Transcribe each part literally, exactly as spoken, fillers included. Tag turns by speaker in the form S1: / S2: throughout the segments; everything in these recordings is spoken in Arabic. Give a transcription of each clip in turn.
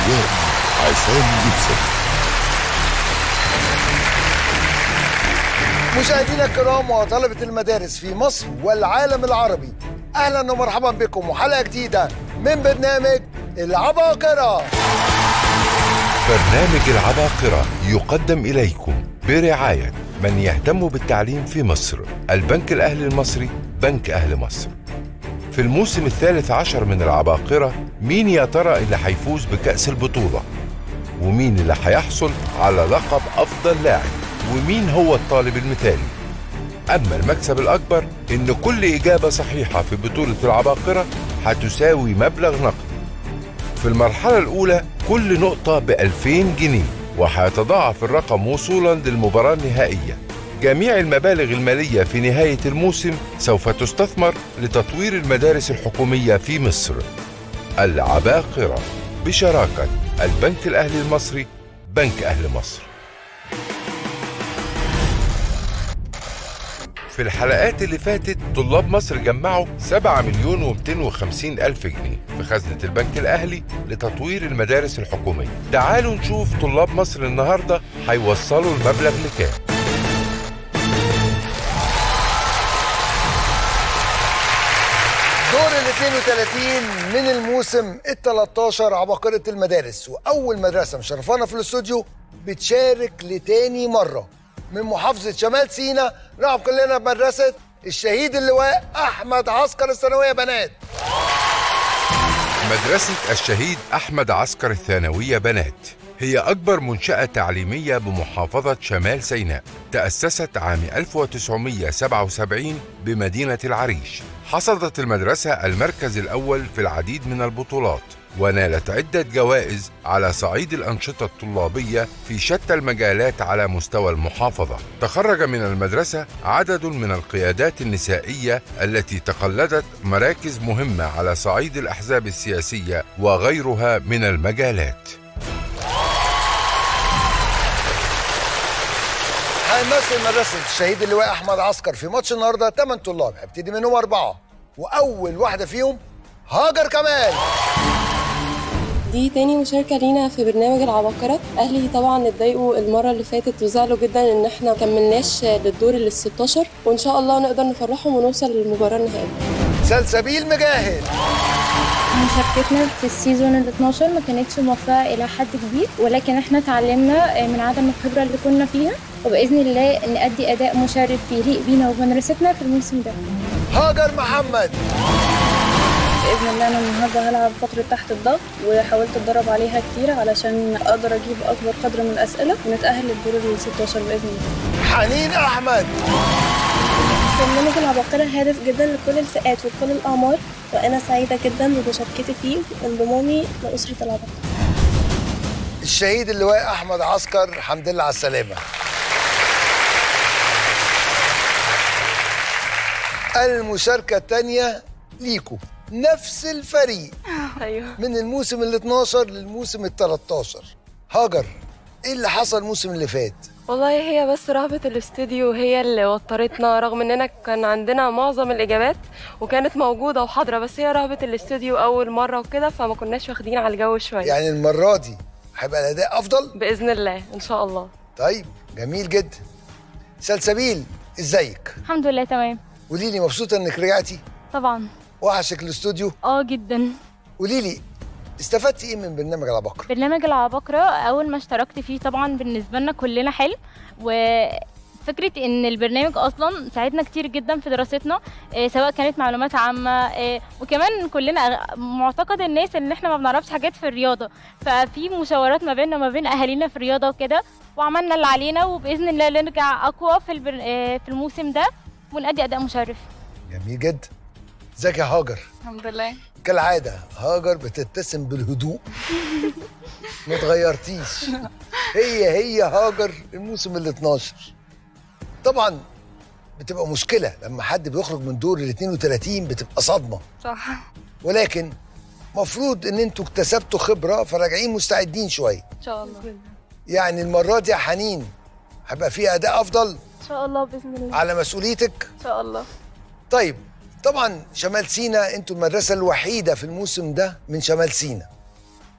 S1: الكيميائي عصام يوسف.
S2: مشاهدينا الكرام وطلبة المدارس في مصر والعالم العربي، أهلا ومرحبا بكم وحلقة جديدة من برنامج العباقرة.
S1: برنامج العباقرة يقدم إليكم برعاية من يهتم بالتعليم في مصر، البنك الأهلي المصري، بنك أهل مصر. في الموسم الثالث عشر من العباقرة، مين يا ترى اللي هيفوز بكأس البطولة؟ ومين اللي هيحصل على لقب أفضل لاعب؟ ومين هو الطالب المثالي؟ أما المكسب الأكبر إن كل إجابة صحيحة في بطولة العباقرة هتساوي مبلغ نقدي. في المرحلة الأولى كل نقطة بألفين جنيه، وهيتضاعف الرقم وصولا للمباراة النهائية. جميع المبالغ المالية في نهاية الموسم سوف تستثمر لتطوير المدارس الحكومية في مصر. العباقرة بشراكة البنك الأهلي المصري، بنك أهل مصر. في الحلقات اللي فاتت طلاب مصر جمعوا سبعة مليون ومئتين وخمسين ألف جنيه في خزنة البنك الأهلي لتطوير المدارس الحكومية. تعالوا نشوف طلاب مصر النهاردة هيوصلوا المبلغ لكام.
S2: دور ال اثنين وثلاثين من الموسم ال ثلاثة عشر عباقرة المدارس، وأول مدرسة مشرفانا في الاستوديو بتشارك لتاني مرة من محافظة شمال سيناء. نعرف كلنا بمدرسة الشهيد اللواء أحمد عسكر الثانوية بنات.
S1: مدرسة الشهيد أحمد عسكر الثانوية بنات هي أكبر منشأة تعليمية بمحافظة شمال سيناء. تأسست عام ألف وتسعمئة وسبعة وسبعين بمدينة العريش. حصدت المدرسة المركز الأول في العديد من البطولات، ونالت عدة جوائز على صعيد الأنشطة الطلابية في شتى المجالات على مستوى المحافظة. تخرج من المدرسة عدد من القيادات النسائية التي تقلدت مراكز مهمة على صعيد الأحزاب السياسية وغيرها من المجالات.
S2: هيمثل مدرسة الشهيد اللواء أحمد عسكر في ماتش النهارده ثمان طلاب، هبتدي منهم أربعة، وأول واحدة فيهم هاجر كمال.
S3: دي تاني مشاركة لينا في برنامج العباقرة. أهلي طبعا اتضايقوا المرة اللي فاتت وزعلوا جدا إن احنا مكملناش للدور ال ستاشر، وإن شاء الله نقدر نفرحهم ونوصل للمباراة النهائية.
S2: سلسبيل مجاهد.
S4: مشاركتنا في السيزون ال اتناشر ما كانتش موفقة إلى حد كبير، ولكن احنا اتعلمنا من عدم الخبرة اللي كنا فيها، وبإذن الله نأدي أداء مشرف يليق بينا وبمدرستنا في الموسم ده.
S2: هاجر محمد.
S4: بإذن الله أنا النهارده هلعب فقرة تحت الضغط، وحاولت أتدرب عليها كتير علشان أقدر أجيب أكبر قدر من الأسئلة ونتأهل للدور ال ستاشر بإذن الله.
S2: حنين أحمد.
S5: برنامج العباقرة هادف جدا لكل الفئات وكل الأعمار، وأنا سعيدة جدا بمشاركتي فيه وانضمامي لأسرة العباقرة.
S2: الشهيد اللواء أحمد عسكر، الحمد لله على السلامة. المشاركة الثانية ليكو، نفس الفريق.
S3: أيوه.
S2: من الموسم ال اتناشر للموسم ال تلتاشر. هاجر، إيه اللي حصل الموسم اللي فات؟
S3: والله هي بس رهبة الاستوديو هي اللي وترتنا، رغم اننا كان عندنا معظم الاجابات وكانت موجودة وحاضرة، بس هي رهبة الاستوديو اول مرة وكده، فما كناش واخدين على الجو شوية.
S2: يعني المرة دي هيبقى الأداء أفضل؟
S3: بإذن الله إن شاء الله.
S2: طيب جميل جدا. سلسبيل ازيك؟
S4: الحمد لله تمام.
S2: قولي لي، مبسوطة إنك رجعتي؟
S4: طبعا.
S2: وحشك الاستوديو؟
S4: اه جدا.
S2: قولي لي، استفدتي ايه من برنامج العباقرة؟
S4: برنامج العباقرة أول ما اشتركت فيه طبعا بالنسبة لنا كلنا حلو، وفكرة إن البرنامج أصلا ساعدنا كتير جدا في دراستنا، إيه سواء كانت معلومات عامة، إيه وكمان كلنا معتقد الناس إن إحنا ما بنعرفش حاجات في الرياضة، ففي مشاورات ما بيننا وما بين أهالينا في الرياضة وكده، وعملنا اللي علينا، وبإذن الله نرجع أقوى في البر... إيه في الموسم ده ونأدي أداء مشرف.
S2: جميل جدا. ازيك يا هاجر؟
S6: الحمد لله.
S2: كالعادة هاجر بتتسم بالهدوء، ما تغيرتيش. هي هي هاجر الموسم ال اتناشر. طبعا بتبقى مشكلة لما حد بيخرج من دور ال اثنين وثلاثين، بتبقى صدمة.
S6: صح.
S2: ولكن مفروض ان انتوا اكتسبتوا خبرة فراجعين مستعدين شوية.
S6: ان شاء الله.
S2: يعني المرة دي يا حنين هيبقى فيها أداء أفضل؟
S5: إن شاء الله بإذن الله.
S2: على مسؤوليتك؟
S5: إن شاء الله.
S2: طيب، طبعا شمال سيناء انتوا المدرسة الوحيدة في الموسم ده من شمال سيناء،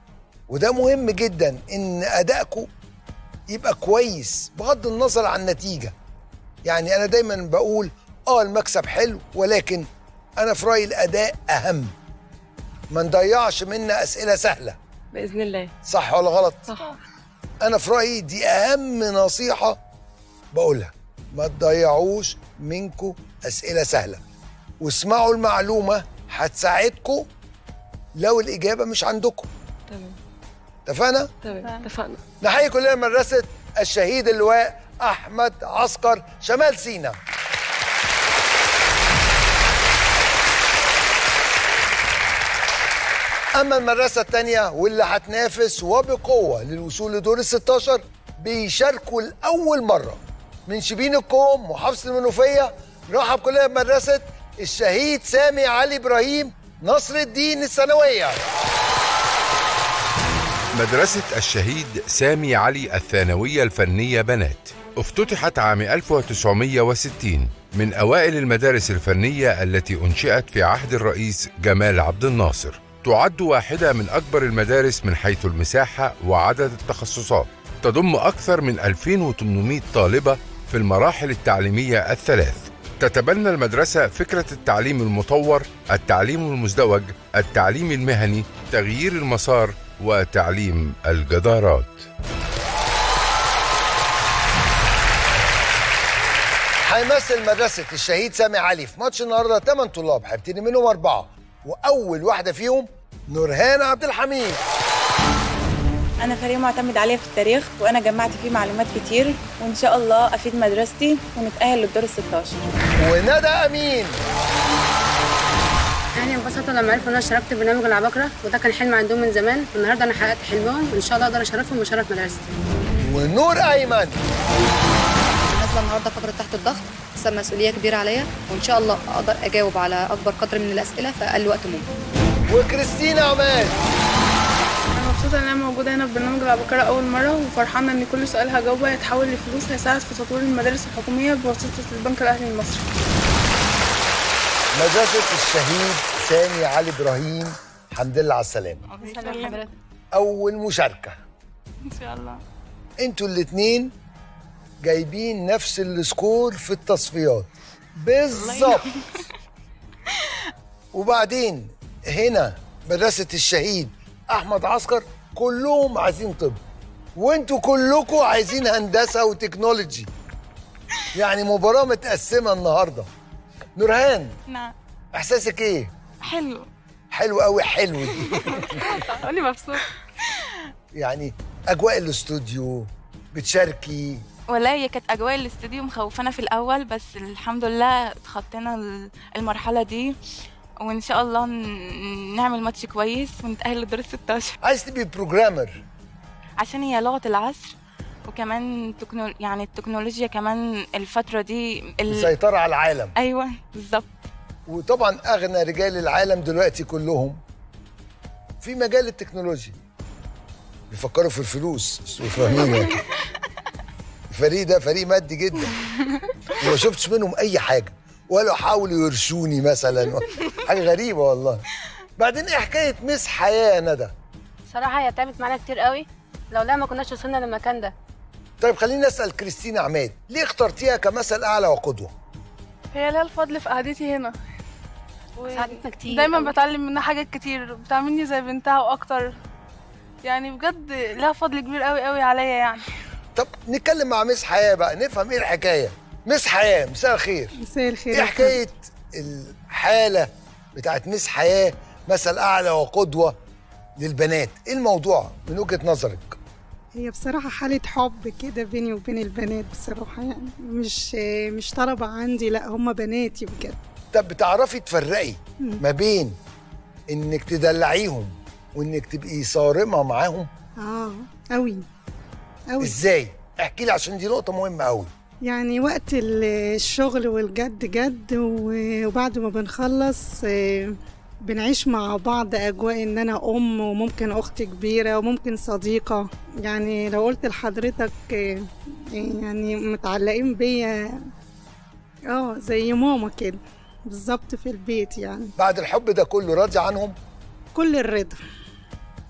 S2: وده مهم جدا ان ادائكم يبقى كويس بغض النظر عن النتيجه. يعني انا دايما بقول اه المكسب حلو، ولكن انا في رايي الاداء اهم. ما نضيعش منا اسئله سهله
S3: باذن الله.
S2: صح ولا غلط؟
S3: صح.
S2: انا في رايي دي اهم نصيحه بقولها، ما تضيعوش منكم اسئله سهله، واسمعوا المعلومه هتساعدكم لو الاجابه مش عندكم.
S3: تمام.
S2: اتفقنا؟
S3: تمام اتفقنا.
S2: نحيي كلنا مدرسه الشهيد اللواء احمد عسكر شمال سيناء. اما المدرسه الثانيه واللي هتنافس وبقوه للوصول لدور ال ستاشر بيشاركوا لاول مره من شبين الكوم محافظه المنوفيه. رحب كلنا بمدرسه الشهيد سامي علي ابراهيم نصر الدين الثانويه.
S1: مدرسة الشهيد سامي علي الثانوية الفنية بنات افتتحت عام ألف وتسعمائة وستين، من أوائل المدارس الفنية التي أنشئت في عهد الرئيس جمال عبد الناصر. تعد واحدة من أكبر المدارس من حيث المساحة وعدد التخصصات، تضم أكثر من ألفين وثمانمائة طالبة في المراحل التعليمية الثلاث. تتبنى المدرسة فكرة التعليم المطور، التعليم المزدوج، التعليم المهني، تغيير المسار، وتعليم الجدارات.
S2: هيمثل مدرسة الشهيد سامي علي في ماتش النهارده ثمان طلاب، هيبتدي منهم أربعة، وأول واحدة فيهم نورهان عبد الحميد.
S6: أنا فريق معتمد عليه في التاريخ، وأنا جمعت فيه معلومات كتير، وإن شاء الله أفيد مدرستي ونتأهل للدور الستاشر.
S2: وندى أمين.
S7: يعني انبسطوا لما عرفوا ان انا اشتركت في برنامج العباقرة، وده كان حلم عندهم من زمان، والنهارده انا حققت حلمهم، وان شاء الله اقدر اشرفهم واشرف مدرستي.
S2: ونور ايمن.
S8: نازله النهارده فتره تحت الضغط، بس مسؤوليه كبيره عليا، وان شاء الله اقدر اجاوب على اكبر قدر من الاسئله في اقل وقت ممكن.
S2: وكريستينا عماد.
S9: انا مبسوطه ان انا موجوده هنا في برنامج العباقرة اول مره، وفرحانه ان كل سؤال هجاوبه هيتحول لفلوس هيساعد في تطوير المدارس الحكوميه بواسطه البنك الاهلي المصري.
S2: مدرسة الشهيد سامي علي ابراهيم، الحمد لله على السلامة. أول مشاركة.
S9: إن شاء الله.
S2: أنتوا الاتنين جايبين نفس السكور في التصفيات بالظبط. وبعدين هنا مدرسة الشهيد أحمد عسكر كلهم عايزين طب، وأنتوا كلكم عايزين هندسة وتكنولوجي. يعني مباراة متقسمة النهارده. نورهان.
S9: نعم.
S2: احساسك ايه؟
S9: حلو.
S2: حلو قوي. حلو دي.
S9: قولي مبسوط.
S2: يعني اجواء الاستوديو بتشاركي؟
S10: والله هي كانت اجواء الاستوديو مخوفانا في الاول، بس الحمد لله اتخطينا المرحله دي، وان شاء الله نعمل ماتش كويس ونتاهل للدور الستاشر.
S2: عايز تبقي بروجرامر
S10: عشان هي لغه العصر، وكمان تكنو... يعني التكنولوجيا كمان الفترة دي
S2: ال... مسيطرة على العالم.
S10: أيوة بالظبط.
S2: وطبعا أغنى رجال العالم دلوقتي كلهم في مجال التكنولوجيا، بيفكروا في الفلوس وفاهمين. الفريق ده فريق مادي جدا، وما شفتش منهم أي حاجة، ولا حاولوا يرشوني مثلا، حاجة غريبة والله. بعدين إيه حكاية مس حياة يا ندى؟
S7: صراحة هي تعبت معانا كتير قوي، لولا ما كناش وصلنا للمكان ده.
S2: طيب خليني اسال كريستينا عماد، ليه اخترتيها كمثل اعلى وقدوه؟
S9: هي لها الفضل في قعدتي هنا،
S7: ساعدتنا كتير،
S9: دايما قوي. بتعلم منها حاجات كتير، بتعاملني زي بنتها واكتر، يعني بجد لها فضل كبير قوي قوي عليا يعني.
S2: طب نتكلم مع مس حياه بقى، نفهم ايه الحكايه. مس حياه، مساء الخير.
S9: مساء الخير.
S2: ايه حكايه الحاله بتاعت مس حياه مثل اعلى وقدوه للبنات؟ ايه الموضوع من وجهه نظرك؟
S11: هي بصراحة حالة حب كده بيني وبين البنات بصراحة، يعني مش مش طلبة عندي، لا هم بناتي بجد.
S2: طب بتعرفي تفرقي ما بين انك تدلعيهم وانك تبقي صارمة معاهم؟
S11: اه قوي قوي.
S2: ازاي؟ احكي لي عشان دي نقطة مهمة قوي.
S11: يعني وقت الشغل والجد جد، وبعد ما بنخلص بنعيش مع بعض أجواء إن أنا أم وممكن أخت كبيرة وممكن صديقة. يعني لو قلت لحضرتك يعني متعلقين بيا اه زي ماما كده بالظبط في البيت. يعني
S2: بعد الحب ده كله راضي عنهم؟
S11: كل الرضا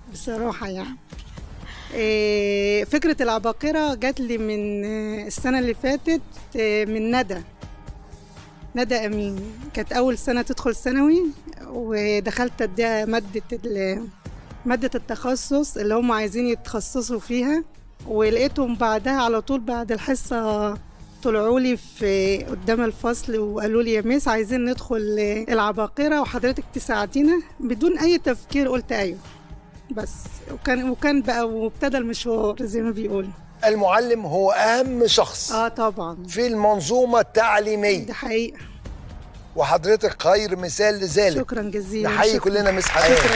S11: بصراحة يعني إيه، فكرة العباقرة جات لي من آه، السنة اللي فاتت، آه، من ندى ندى أمين. كانت أول سنة تدخل ثانوي، ودخلت أديها مادة ال- مادة التخصص اللي هم عايزين يتخصصوا فيها، ولقيتهم بعدها على طول بعد الحصة طلعوا لي في قدام الفصل وقالوا لي يا ميس عايزين ندخل العباقرة وحضرتك تساعدينا. بدون أي تفكير قلت أيوه بس، وكان وكان بقى وابتدى المشوار زي ما بيقولوا.
S2: المعلم هو اهم شخص
S11: اه طبعا
S2: في المنظومه التعليميه،
S11: دي حقيقة.
S2: وحضرتك خير مثال لذلك.
S11: شكرا جزيلا.
S2: نحيي
S11: شكراً.
S2: كلنا مس حياه.
S11: شكرا.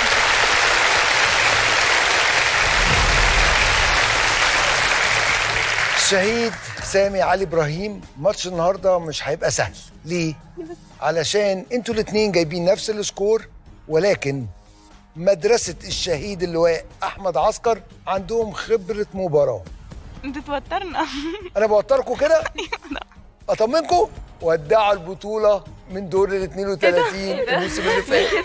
S2: الشهيد سامي علي ابراهيم، ماتش النهارده مش هيبقى سهل. ليه؟ علشان انتوا الاثنين جايبين نفس السكور، ولكن مدرسه الشهيد اللواء احمد عسكر عندهم خبره مباراه.
S10: انت توترنا.
S2: انا بوتركم كده اطمنكم، ودعوا البطوله من دور ال اثنين وثلاثين الموسم اللي فات.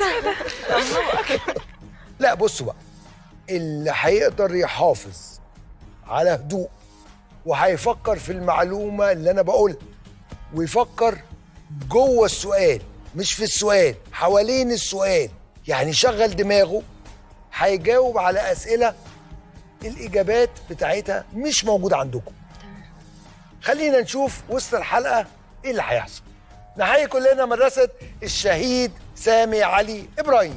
S2: لا بصوا بقى، اللي هيقدر يحافظ على هدوء وهيفكر في المعلومه اللي انا بقولها، ويفكر جوه السؤال مش في السؤال، حوالين السؤال، يعني شغل دماغه، هيجاوب على اسئله الاجابات بتاعتها مش موجوده عندكم. خلينا نشوف وسط الحلقه ايه اللي هيحصل. نحيي كلنا مدرسه الشهيد سامي علي ابراهيم.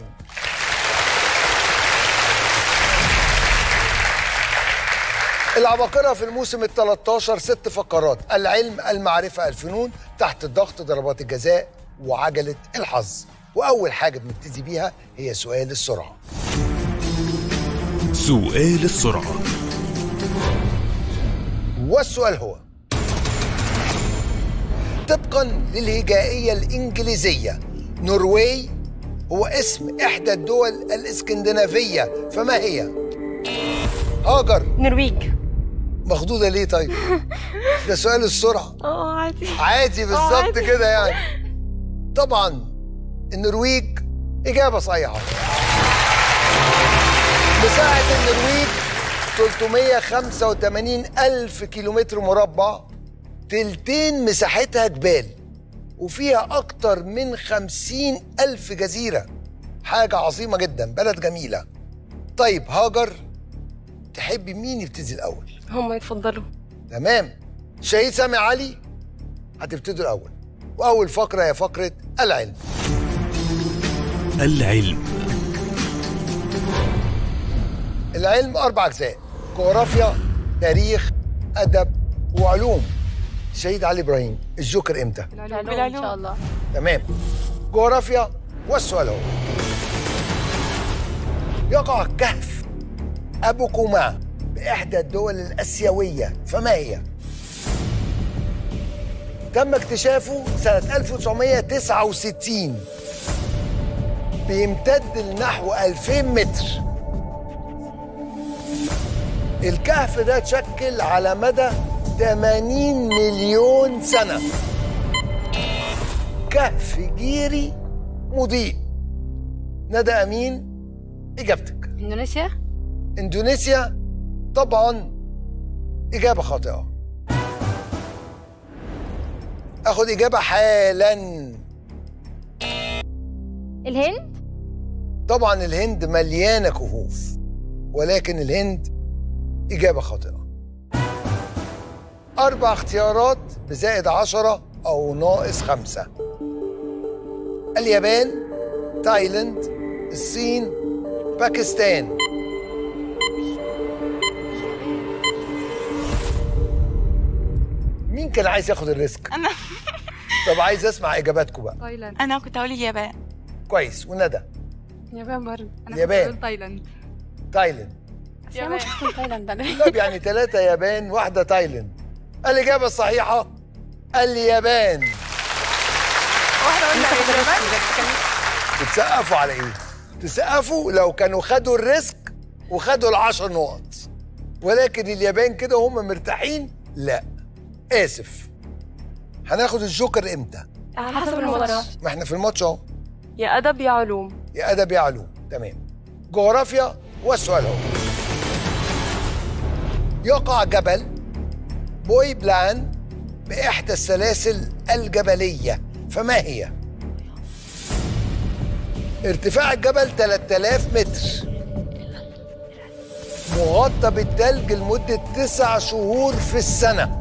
S2: العباقرة في الموسم ال ثلاثة عشر ست فقرات: العلم، المعرفة، الفنون، تحت الضغط، ضربات الجزاء، وعجلة الحظ. وأول حاجة بنبتدي بيها هي سؤال السرعة.
S12: سؤال السرعة.
S2: والسؤال هو: طبقا للهجائية الإنجليزية، نرويج هو اسم إحدى الدول الإسكندنافية، فما هي؟ هاجر.
S3: نرويج.
S2: مخضوضة ليه طيب؟ ده سؤال السرعة.
S3: اه عادي
S2: عادي بالظبط كده يعني. طبعا النرويج إجابة صحيحة. مساحة النرويج ثلاثمائة وخمسة وثمانين ألف كيلومتر مربع، تلتين مساحتها جبال، وفيها أكتر من خمسين ألف جزيرة. حاجة عظيمة جدا، بلد جميلة. طيب هاجر، تحبي مين يبتدي الأول؟
S3: هم يتفضلوا.
S2: تمام. شهيد سامي علي هتبتدوا الأول، وأول فقرة هي فقرة العلم.
S12: العلم.
S2: العلم أربع أجزاء: جغرافيا، تاريخ، أدب، وعلوم. شهيد علي إبراهيم، الجوكر إمتى؟
S4: بالعلوم ان شاء الله.
S2: تمام. جغرافيا، والسؤال هو: يقع كهف أبو كوما بإحدى الدول الآسيوية، فما هي؟ تم اكتشافه سنة ألف وتسعمائة وتسعة وستين، بيمتد لنحو ألفين متر. الكهف ده تشكل على مدى ثمانين مليون سنة. كهف جيري مضيء. ندى أمين، إجابتك؟
S7: اندونيسيا.
S2: إندونيسيا طبعا إجابة خاطئة. أخد إجابة حالا.
S4: الهند.
S2: طبعا الهند مليانة كهوف، ولكن الهند إجابة خاطئة. أربع اختيارات بزائد عشرة أو ناقص خمسة: اليابان، تايلاند، الصين، باكستان. مين كان عايز ياخد الريسك؟
S10: انا.
S2: طب عايز اسمع اجاباتكم بقى.
S6: تايلاند.
S10: انا كنت هقول اليابان.
S2: كويس. وندى؟
S6: اليابان برضه. انا
S2: اليابان.
S6: كنت هقول تايلاند.
S2: تايلاند.
S6: يابان.
S7: تايلاند.
S2: طب يعني ثلاثة يابان واحدة تايلاند. الإجابة الصحيحة اليابان.
S6: واحدة قلنا اليابان.
S2: بتسقفوا على إيه؟ تسقفوا لو كانوا خدوا الريسك وخدوا العشر نقط، ولكن اليابان كده هم مرتاحين؟ لا، آسف. هناخد الجوكر إمتى؟
S3: على حسب الماتش.
S2: ما احنا في الماتش أهو.
S3: يا أدب يا علوم.
S2: يا أدب يا علوم. تمام. جغرافيا والسؤال هو: يقع جبل بوي بلان بإحدى السلاسل الجبلية، فما هي؟ ارتفاع الجبل ثلاثة آلاف متر، مغطى بالثلج لمدة تسع شهور في السنة،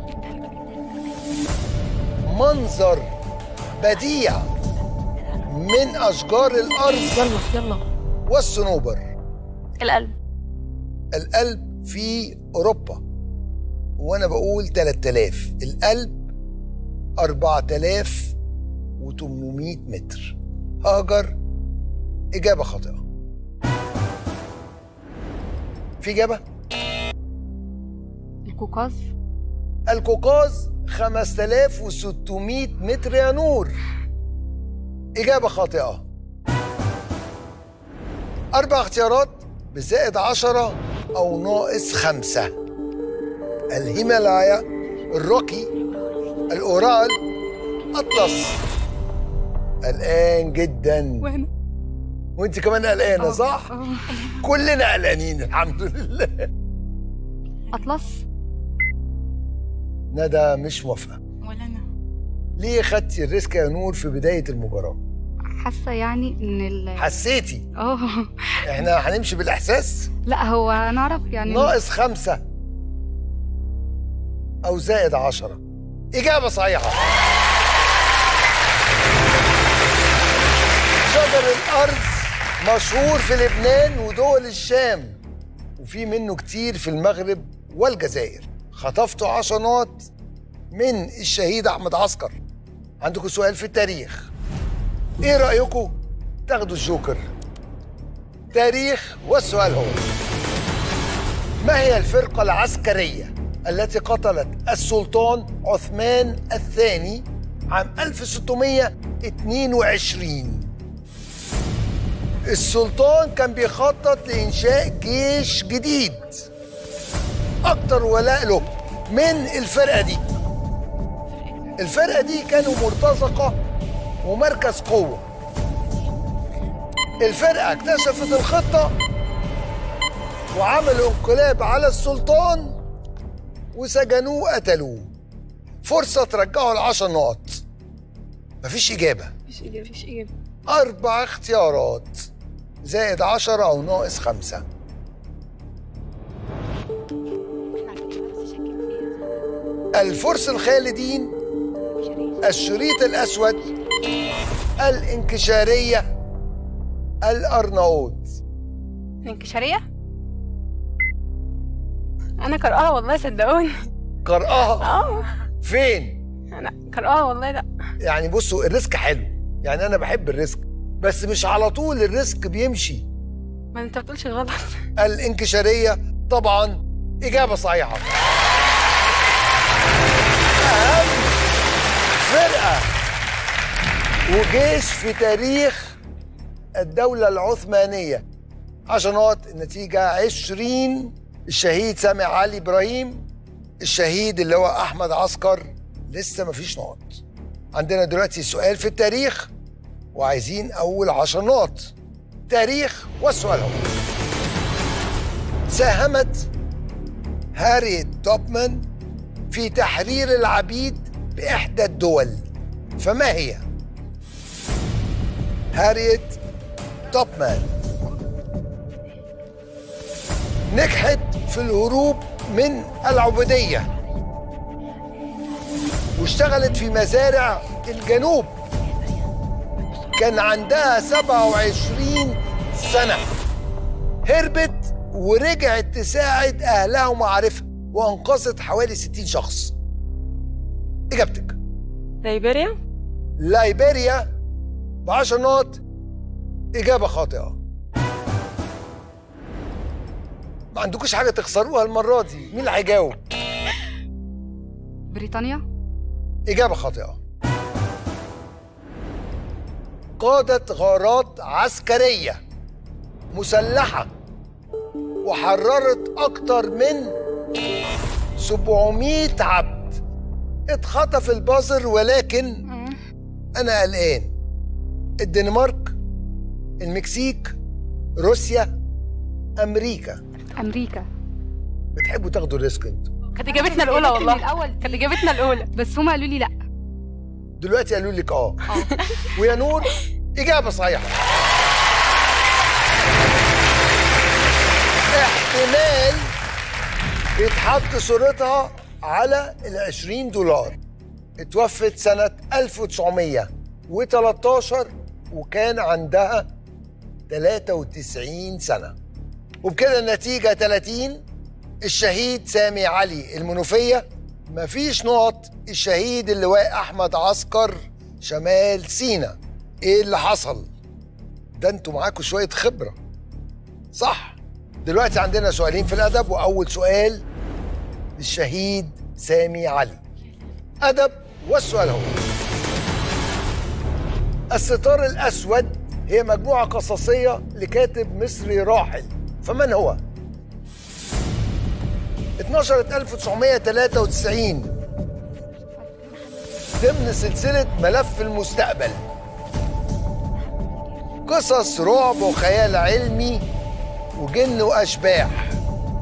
S2: منظر بديع من أشجار الأرض
S10: يلا يلا
S2: والصنوبر.
S10: القلب.
S2: القلب في أوروبا، وأنا بقول ثلاثة آلاف. القلب أربعة آلاف وثمانمائة متر. هاجر إجابة خاطئة. في إجابة؟
S8: القوقاز.
S2: القوقاز خمسة آلاف وستمائة متر يا نور. إجابة خاطئة. أربع اختيارات بزائد عشرة أو ناقص خمسة: الهيمالايا، الروكي، الأورال، أطلس. قلقان جدا.
S10: وأنا
S2: وانت كمان قلقانة صح؟ كلنا قلقانين الحمد لله.
S8: أطلس.
S2: ندى مش موافقة.
S10: ولا أنا.
S2: ليه خدتي الريسك يا نور في بداية المباراة؟
S8: حاسة يعني إن ال
S2: حسيتي؟
S8: اه
S2: احنا هنمشي بالإحساس؟
S8: لا هو أنا أعرف يعني
S2: ناقص خمسة أو زائد عشرة. إجابة صحيحة. شجر الأرز مشهور في لبنان ودول الشام، وفي منه كتير في المغرب والجزائر. خطفتوا عشرات من الشهيد أحمد عسكر. عندكم سؤال في التاريخ، إيه رأيكم تاخدوا الجوكر؟ تاريخ، والسؤال هو: ما هي الفرقة العسكرية التي قتلت السلطان عثمان الثاني عام ألف وستمائة واثنين وعشرين؟ السلطان كان بيخطط لإنشاء جيش جديد. أكتر ولاء له من الفرقة دي. الفرقة دي كانوا مرتزقة ومركز قوة. الفرقة اكتشفت الخطة وعملوا انقلاب على السلطان وسجنوه قتلوه. فرصة ترجعوا العشر نقط. مفيش إجابة.
S9: مفيش إجابة. مفيش إجابة.
S2: أربع اختيارات زائد عشرة أو ناقص خمسة. الفرس الخالدين، الشريط الأسود، الانكشارية، الأرناؤوط.
S9: الانكشارية؟ أنا قرأها والله صدقوني.
S2: قرأها؟
S9: اه.
S2: فين؟
S9: أنا قرأها والله. لا
S2: يعني بصوا الريسك حلو، يعني أنا بحب الريسك، بس مش على طول الريسك بيمشي.
S9: ما أنت بتقولش غلط.
S2: الانكشارية طبعا إجابة صحيحة. أهم فرقة وجيش في تاريخ الدولة العثمانية. عشر نقط، النتيجة عشرين. الشهيد سامي علي إبراهيم، الشهيد اللي هو أحمد عسكر لسه مفيش نقط. عندنا دلوقتي سؤال في التاريخ وعايزين أول عشر نقط. تاريخ، والسؤال هو: ساهمت هاريت توبمان في تحرير العبيد بإحدى الدول، فما هي؟ هاريت توبمان نجحت في الهروب من العبودية واشتغلت في مزارع الجنوب. كان عندها سبعة وعشرين سنة. هربت ورجعت تساعد أهلها ومعارفها وأنقذت حوالي ستين شخص. إجابتك؟
S9: ليبيريا.
S2: ليبيريا بعشر نقط. إجابة خاطئة. ما عندكوش حاجة تخسروها المرة دي. مين اللي هيجاوب؟
S8: بريطانيا.
S2: إجابة خاطئة. قادت غارات عسكرية مسلحة وحررت أكتر من سبعمائة عبد. اتخطف البازر، ولكن أنا قلقان. الدنمارك، المكسيك، روسيا، أمريكا؟
S7: امريكا.
S2: بتحبوا تاخدوا الريسك انتوا؟
S4: كانت اجابتنا الاولى والله.
S7: الاول
S4: كانت اجابتنا الاولى،
S7: بس هم قالوا لي لا.
S2: دلوقتي قالوا لك اه. ويا نور إجابة صحيحة. احتمال بيتحط صورتها على العشرين دولار. اتوفت سنة ألف وتسعمية وتلتاشر وكان عندها تلاتة وتسعين سنة. وبكده النتيجة تلاتين. الشهيد سامي علي المنوفية. مفيش نقط. الشهيد اللواء أحمد عسكر شمال سينا. ايه اللي حصل؟ ده انتوا معاكوا شوية خبرة صح؟ دلوقتي عندنا سؤالين في الأدب، وأول سؤال للشهيد سامي علي. أدب، والسؤال هو: الستار الأسود هي مجموعة قصصية لكاتب مصري راحل، فمن هو؟ اتنشرت ألف وتسعمية وتلاتة وتسعين ضمن سلسلة ملف المستقبل. قصص رعب وخيال علمي وجن وأشباح.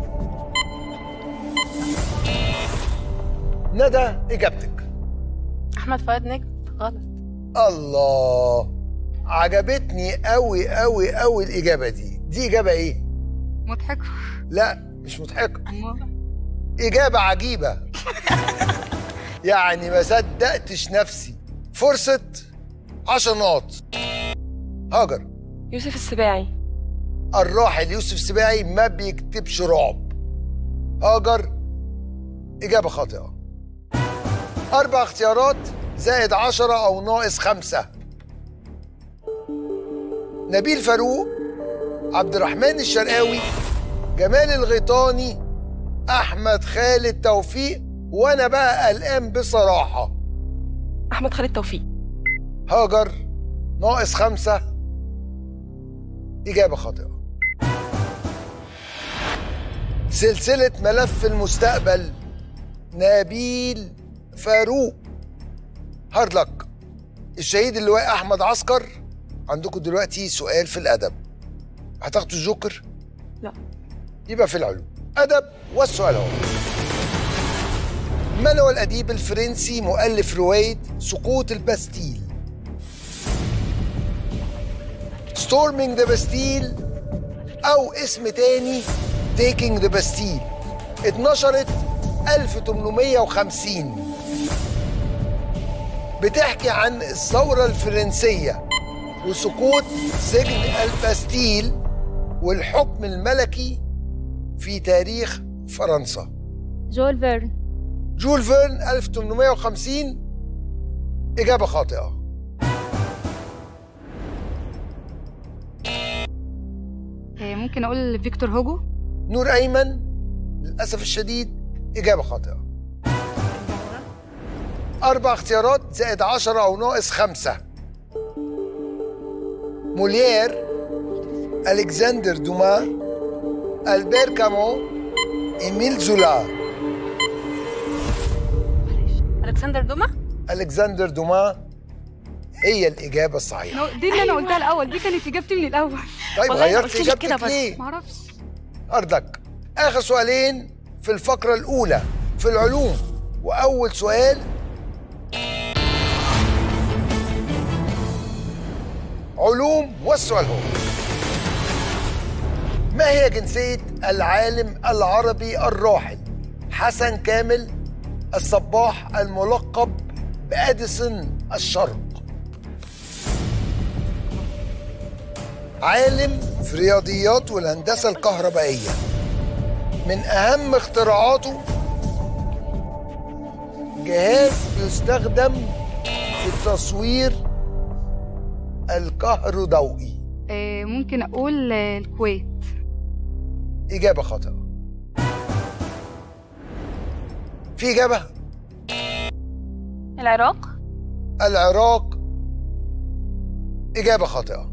S2: ندى، إجابتك؟
S3: أحمد فؤاد نجم. غلط.
S2: الله، عجبتني قوي قوي قوي الإجابة دي. دي إجابة إيه؟
S8: مضحكة.
S2: لا مش مضحكة، إجابة عجيبة. يعني ما صدقتش نفسي. فرصة عشر نقط. هاجر.
S3: يوسف السباعي.
S2: الراحل يوسف السباعي ما بيكتبش رعب. هاجر، إجابة خاطئة. أربع اختيارات زائد عشرة أو ناقص خمسة. نبيل فاروق، عبد الرحمن الشرقاوي، جمال الغيطاني، أحمد خالد توفيق. وأنا بقى قلقان بصراحة.
S3: أحمد خالد توفيق.
S2: هاجر، ناقص خمسة. إجابة خاطئة. سلسلة ملف المستقبل نبيل فاروق. هارد لك. الشهيد اللواء أحمد عسكر. عندكم دلوقتي سؤال في الأدب. هتاخدوا الجوكر؟
S3: لا.
S2: يبقى في العلوم. أدب، والسؤال هو: من هو الأديب الفرنسي مؤلف رواية سقوط الباستيل؟ Storming the Bastille أو اسم تاني Taking the Bastille. اتنشرت ألف وتمنمية وخمسين. بتحكي عن الثورة الفرنسية وسقوط سجن الباستيل والحكم الملكي في تاريخ فرنسا.
S4: جول فيرن.
S2: جول فيرن ألف وتمنمية وخمسين. إجابة خاطئة.
S8: ممكن أقول فيكتور هوجو.
S2: نور أيمن، للأسف الشديد إجابة خاطئة. أربع اختيارات زائد عشرة أو ناقص خمسة. موليير، ألكسندر دوما، ألبير كامو، إيميل زولا.
S7: ألكسندر دوما.
S2: ألكسندر دوما هي الإجابة الصحيحة.
S7: دي اللي أنا قلتها الأول، دي كانت إجابتي من الأول.
S2: طيب غيرت إجابتك ليه؟
S7: معرفش.
S2: أرضك. آخر سؤالين في الفقرة الأولى في العلوم، وأول سؤال: علوم، والسؤال هو: ما هي جنسية العالم العربي الراحل حسن كامل الصباح الملقب بأديسون الشرق؟ عالم في الرياضيات والهندسة الكهربائية. من أهم اختراعاته جهاز بيستخدم في التصوير الكهروضوئي.
S8: آه ممكن أقول آه الكويت.
S2: إجابة خاطئة. في إجابة؟
S3: العراق.
S2: العراق. إجابة خاطئة.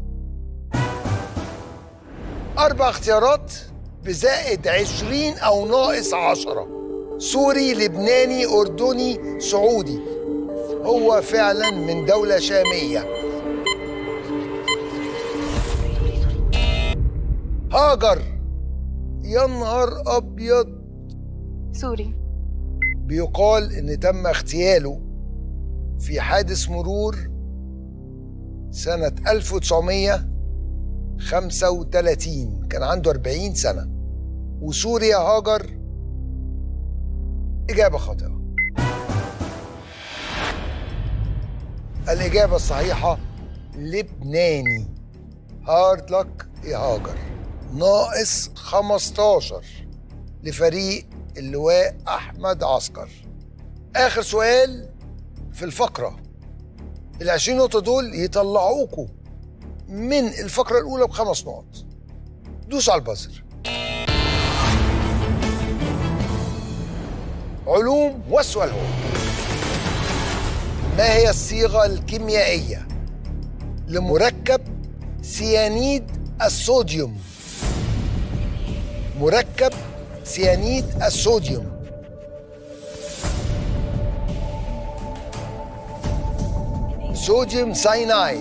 S2: أربع اختيارات بزائد عشرين أو ناقص عشرة. سوري، لبناني، أردني، سعودي. هو فعلا من دولة شامية. هاجر، يا نهار ابيض.
S10: سوري.
S2: بيقال ان تم اغتياله في حادث مرور سنة ألف وتسعمية وخمسة وتلاتين، كان عنده أربعين سنة. وسوريا هاجر إجابة خاطئة. الإجابة الصحيحة لبناني. هارد لك يا هاجر. ناقص خمستاشر لفريق اللواء أحمد عسكر. آخر سؤال في الفقرة. العشرين نقطة دول يطلعوكوا من الفقرة الأولى بخمس نقط. دوس على البازر. علوم، والسؤال هو: ما هي الصيغة الكيميائية لمركب سيانيد الصوديوم؟ مركب سيانيد الصوديوم. صوديوم ساينايد،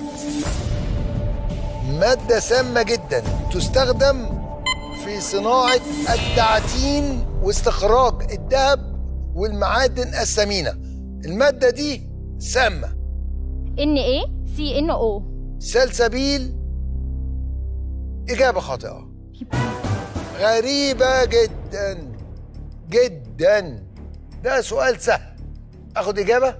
S2: مادة سامة جدا تستخدم في صناعة التعدين واستخراج الذهب والمعادن الثمينة. المادة دي سامة.
S4: ان ايه سي ان او.
S2: سلسبيل. إجابة خاطئة. غريبة جدا جدا. ده سؤال سهل. أخد إجابة؟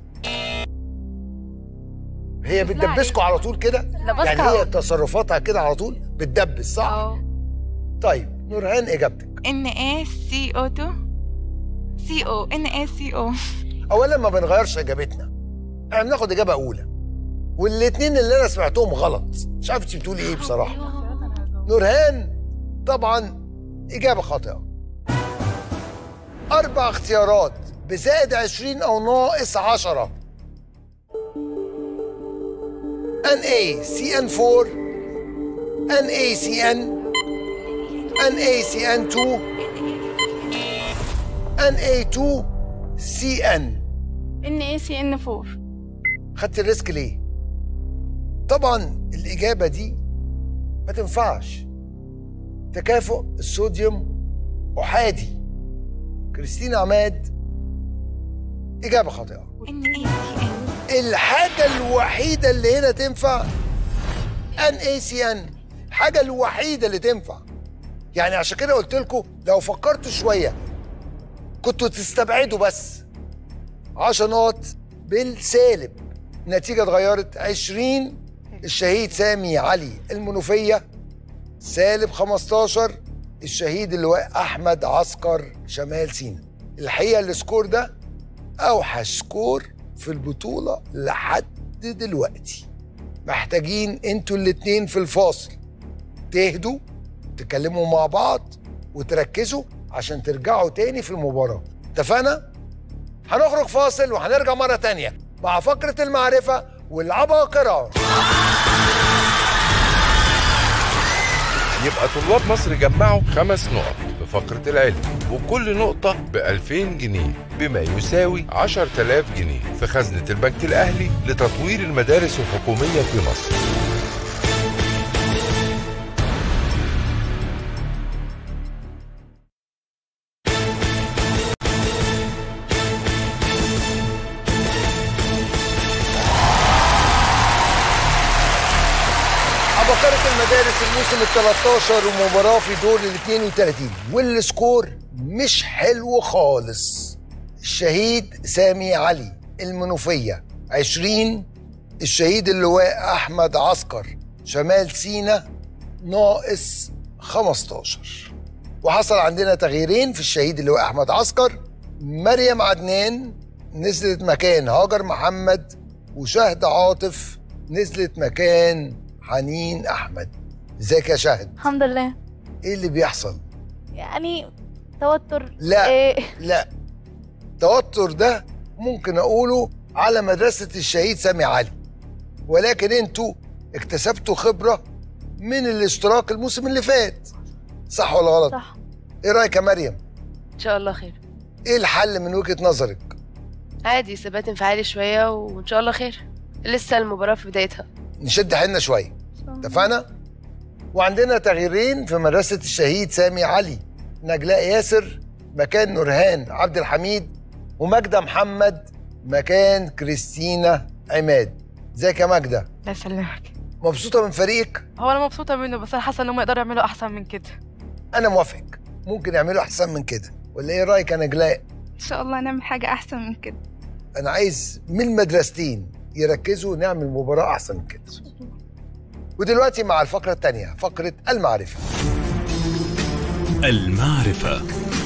S2: هي بتدبسكوا على طول كده؟ يعني هي تصرفاتها كده على طول بتدبس، صح؟
S10: اه.
S2: طيب نورهان إجابتك.
S10: ان ايه سي او تو. سي او ان ايه سي او.
S2: أولا ما بنغيرش إجابتنا، احنا بناخد إجابة أولى، والاتنين اللي أنا سمعتهم غلط. مش عارف أنت بتقولي إيه بصراحة. نورهان طبعا إجابة خاطئة. أربع اختيارات بزائد عشرين أو ناقص عشرة. ان اي سي ان أربعة، ان اي سي ان، ان اي سي ان اتنين، ان اي اتنين سي ان.
S9: ان اي سي ان أربعة.
S2: خدت الريسك ليه؟ طبعا الإجابة دي ما تنفعش. تكافؤ الصوديوم أحادي. كريستينا عماد إجابة خاطئة.
S10: ان اي سي ان.
S2: الحاجة الوحيدة اللي هنا تنفع ان اي سي ان، الحاجة الوحيدة اللي تنفع. يعني عشان كده قلت لكم لو فكرتوا شوية كنتوا تستبعدوا بس. عشر نقط بالسالب. النتيجة اتغيرت. عشرين الشهيد سامي علي المنوفية، سالب خمستاشر الشهيد اللواء أحمد عسكر شمال سيناء. الحقيقة السكور ده أوحش سكور في البطولة لحد دلوقتي. محتاجين انتوا الاتنين في الفاصل تهدوا، تكلموا مع بعض وتركزوا عشان ترجعوا تاني في المباراة. اتفقنا؟ هنخرج فاصل وهنرجع مرة تانية مع فقرة المعرفة والعباقرة.
S1: يبقى طلاب مصر جمعوا خمس نقط في فقرة العلم، وكل نقطة بألفين جنيه بما يساوي عشرة آلاف جنيه في خزنة البنك الأهلي لتطوير المدارس الحكومية في مصر.
S2: عباقرة المدارس الموسم التلتاشر ومباراة في دور الاتنين وتلاتين، والسكور مش حلو خالص. الشهيد سامي علي المنوفية عشرين، الشهيد اللواء أحمد عسكر شمال سيناء ناقص خمستاشر. وحصل عندنا تغييرين في الشهيد اللواء أحمد عسكر. مريم عدنان نزلت مكان هاجر محمد، وشهد عاطف نزلت مكان حنين أحمد. ازيك يا شهد؟
S4: الحمد لله.
S2: ايه اللي بيحصل؟
S4: يعني توتر.
S2: لا
S4: إيه؟
S2: لا، التوتر ده ممكن اقوله على مدرسة الشهيد سامي علي، ولكن انتوا اكتسبتوا خبرة من الاشتراك الموسم اللي فات، صح ولا غلط؟
S4: صح.
S2: ايه رأيك يا مريم؟
S12: ان شاء الله خير.
S2: ايه الحل من وجهة نظرك؟
S12: عادي، ثبات انفعالي شوية وان شاء الله خير. لسه المباراة في بدايتها.
S2: نشد حيلنا شوية. اتفقنا؟ وعندنا تغييرين في مدرسة الشهيد سامي علي. نجلاء ياسر مكان نورهان عبد الحميد، وماجدة محمد مكان كريستينا عماد. ازيك يا ماجدة؟
S13: الله يسلمك.
S2: مبسوطة من فريقك؟
S13: هو أنا مبسوطة منه، بس أنا حاسة إنهم يقدروا يعملوا أحسن من كده.
S2: أنا موافق، ممكن يعملوا أحسن من كده، ولا إيه رأيك يا نجلاء؟
S14: إن شاء الله نعمل حاجة أحسن من كده.
S2: أنا عايز من المدرستين يركزوا نعمل مباراة أحسن من كده. ودلوقتي مع الفقرة الثانية، فقرة المعرفة.
S15: المعرفة.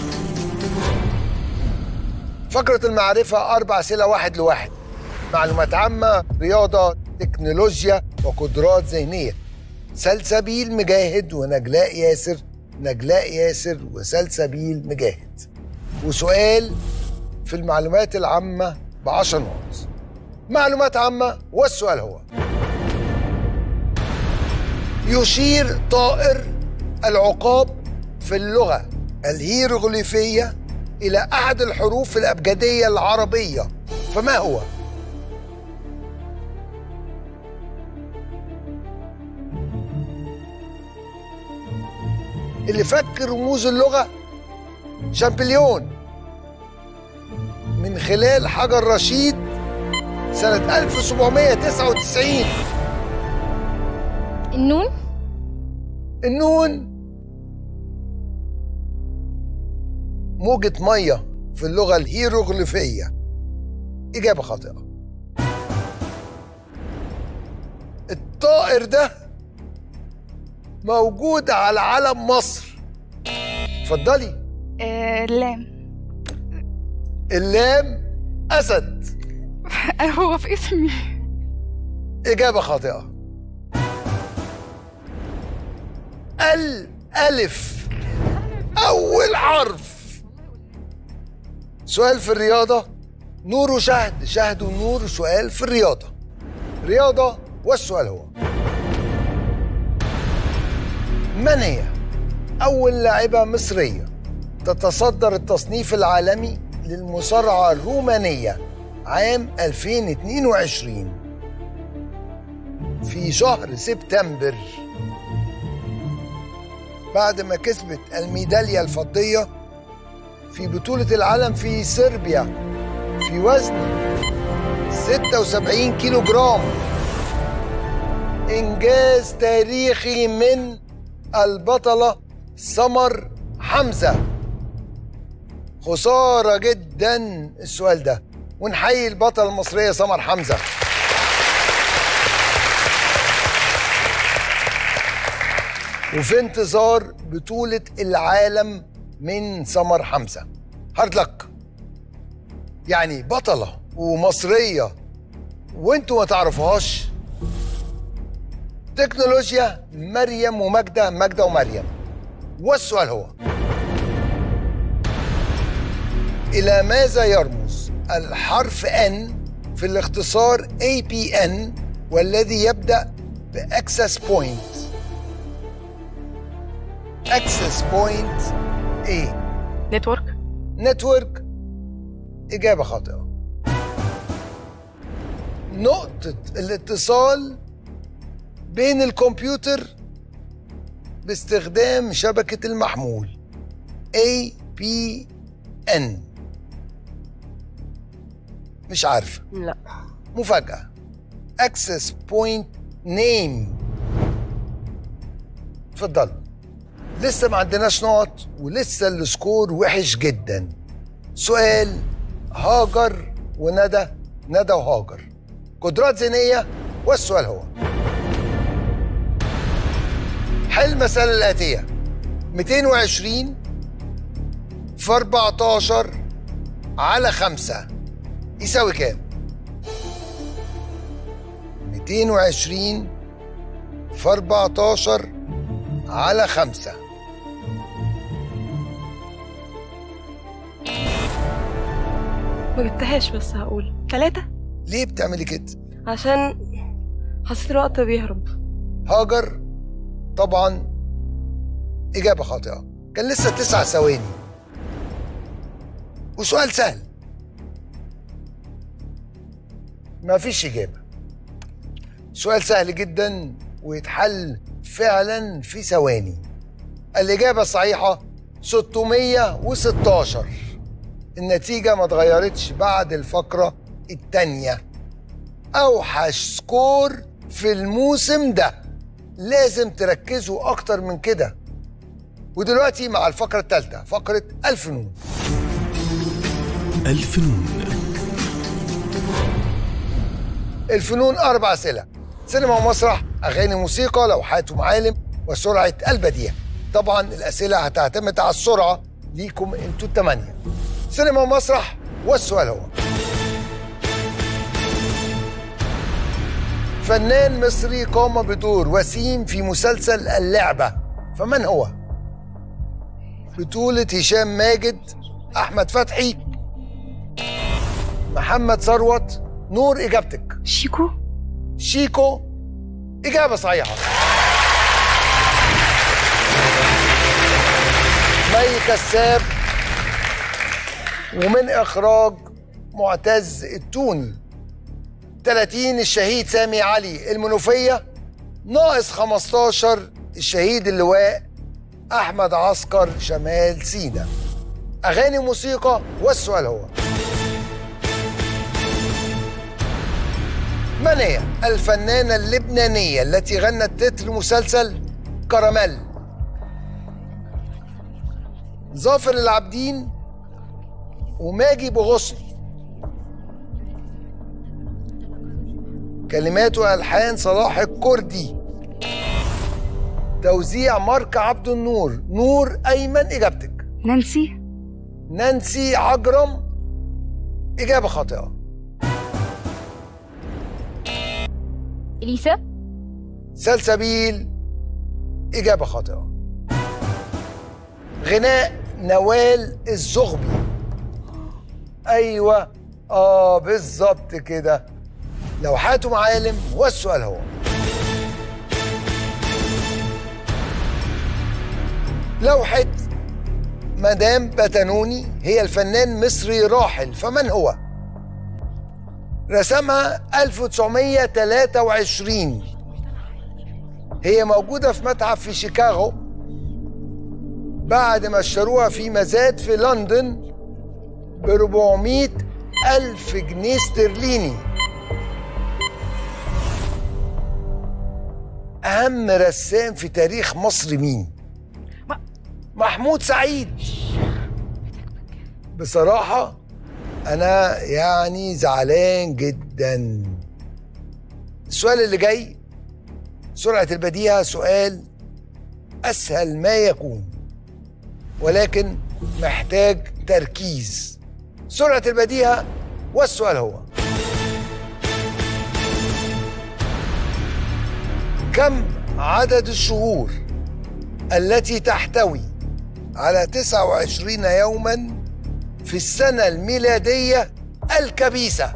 S2: فقرة المعرفة أربع أسئلة واحد لواحد، معلومات عامة، رياضة، تكنولوجيا، وقدرات ذهنية. سلسبيل مجاهد ونجلاء ياسر، نجلاء ياسر وسلسبيل مجاهد. وسؤال في المعلومات العامة بعشر نقط. معلومات عامة، والسؤال هو: يشير طائر العقاب في اللغة الهيروغليفية إلى أحد الحروف الأبجدية العربية، فما هو؟ اللي فك رموز اللغة شامبليون من خلال حجر رشيد سنة ألف وسبعمائة وتسعة وتسعين.
S4: النون.
S2: النون موجة مية في اللغة الهيروغليفية. إجابة خاطئة. الطائر ده موجود على علم مصر. اتفضلي.
S14: آه، اللام.
S2: اللام أسد.
S14: هو في اسمي.
S2: إجابة خاطئة. الألف أول حرف. سؤال في الرياضة، نور وشهد، شهد ونور. سؤال في الرياضة، رياضة، والسؤال هو: من هي أول لاعبة مصرية تتصدر التصنيف العالمي للمصارعة الرومانية عام ألفين واثنين وعشرين في شهر سبتمبر، بعد ما كسبت الميدالية الفضية في بطولة العالم في صربيا في وزن ستة وسبعين كيلو جرام؟ إنجاز تاريخي من البطلة سمر حمزة. خسارة جدا السؤال ده، ونحيي البطلة المصرية سمر حمزة. وفي انتظار بطولة العالم من سمر حمزة. هارد لك، يعني بطلة ومصرية وانتوا ما تعرفوهاش. تكنولوجيا، مريم وماجدة، ماجدة ومريم. والسؤال هو: إلى ماذا يرمز الحرف N في الاختصار إيه بي إن والذي يبدأ بأكسس بوينت؟ أكسس بوينت إيه؟
S13: نتورك.
S2: نتورك. إجابة خاطئة. نقطة الاتصال بين الكمبيوتر باستخدام شبكة المحمول، إيه بي إن. مش عارفة؟
S13: لا.
S2: مفاجأة. Access Point Name. اتفضل. لسه ما عندناش نقط ولسه السكور وحش جدا. سؤال هاجر وندى، ندى وهاجر، قدرات ذهنية. والسؤال هو: حل المسألة الآتية: مئتين وعشرين في أربعتاشر على خمسة يساوي كام؟ مئتين وعشرين في أربعتاشر على خمسة.
S13: ما جبتهاش، بس هقول ثلاثة.
S2: ليه بتعملي كده؟
S13: عشان حسيت الوقت بيهرب.
S2: هاجر طبعا إجابة خاطئة، كان لسه تسع ثواني. وسؤال سهل، ما فيش إجابة. سؤال سهل جدا ويتحل فعلا في ثواني. الإجابة الصحيحة ستمية وستاشر. النتيجة ما اتغيرتش بعد الفقرة التانية. أوحش سكور في الموسم ده، لازم تركزوا أكتر من كده. ودلوقتي مع الفقرة الثالثة، فقرة الفنون.
S15: الفنون
S2: الفنون أربع أسئلة: سينما ومسرح، أغاني، موسيقى، لوحات ومعالم، وسرعة البديهة. طبعا الأسئلة هتعتمد على السرعة ليكم انتوا الثمانية. سينما ومسرح، والسؤال هو: فنان مصري قام بدور وسيم في مسلسل اللعبة، فمن هو؟ بطولة هشام ماجد، أحمد فتحي، محمد ثروت، نور. إجابتك
S13: شيكو.
S2: شيكو إجابة صحيحة. مي كساب، ومن إخراج معتز التوني. ثلاثين الشهيد سامي علي، المنوفية. ناقص خمستاشر الشهيد اللواء أحمد عسكر، شمال سيناء. أغاني وموسيقى، والسؤال هو: من هي الفنانة اللبنانية التي غنت تتر مسلسل كراميل؟ ظافر العابدين وماجي بغصن. كلمات وألحان صلاح الكردي. توزيع مارك عبد النور، نور أيمن. إجابتك
S13: نانسي.
S2: نانسي عجرم. إجابة خاطئة.
S4: إليسا.
S2: سلسبيل. إجابة خاطئة. غناء نوال الزغبي. أيوة، آه بالظبط كده. لوحات ومعالم، والسؤال هو: لوحة مدام بتنوني هي الفنان مصري راحل، فمن هو؟ رسمها ألف وتسعمية تلاتة وعشرين. هي موجودة في متحف في شيكاغو، بعد ما اشتروها في مزاد في لندن ب أربعمية ألف جنيه استرليني. أهم رسام في تاريخ مصر مين؟ محمود سعيد. بصراحة أنا يعني زعلان جدا. السؤال اللي جاي سرعة البديهة، سؤال أسهل ما يكون ولكن محتاج تركيز. سرعة البديهة، والسؤال هو: كم عدد الشهور التي تحتوي على تسعة وعشرين يوما في السنة الميلادية الكبيسة؟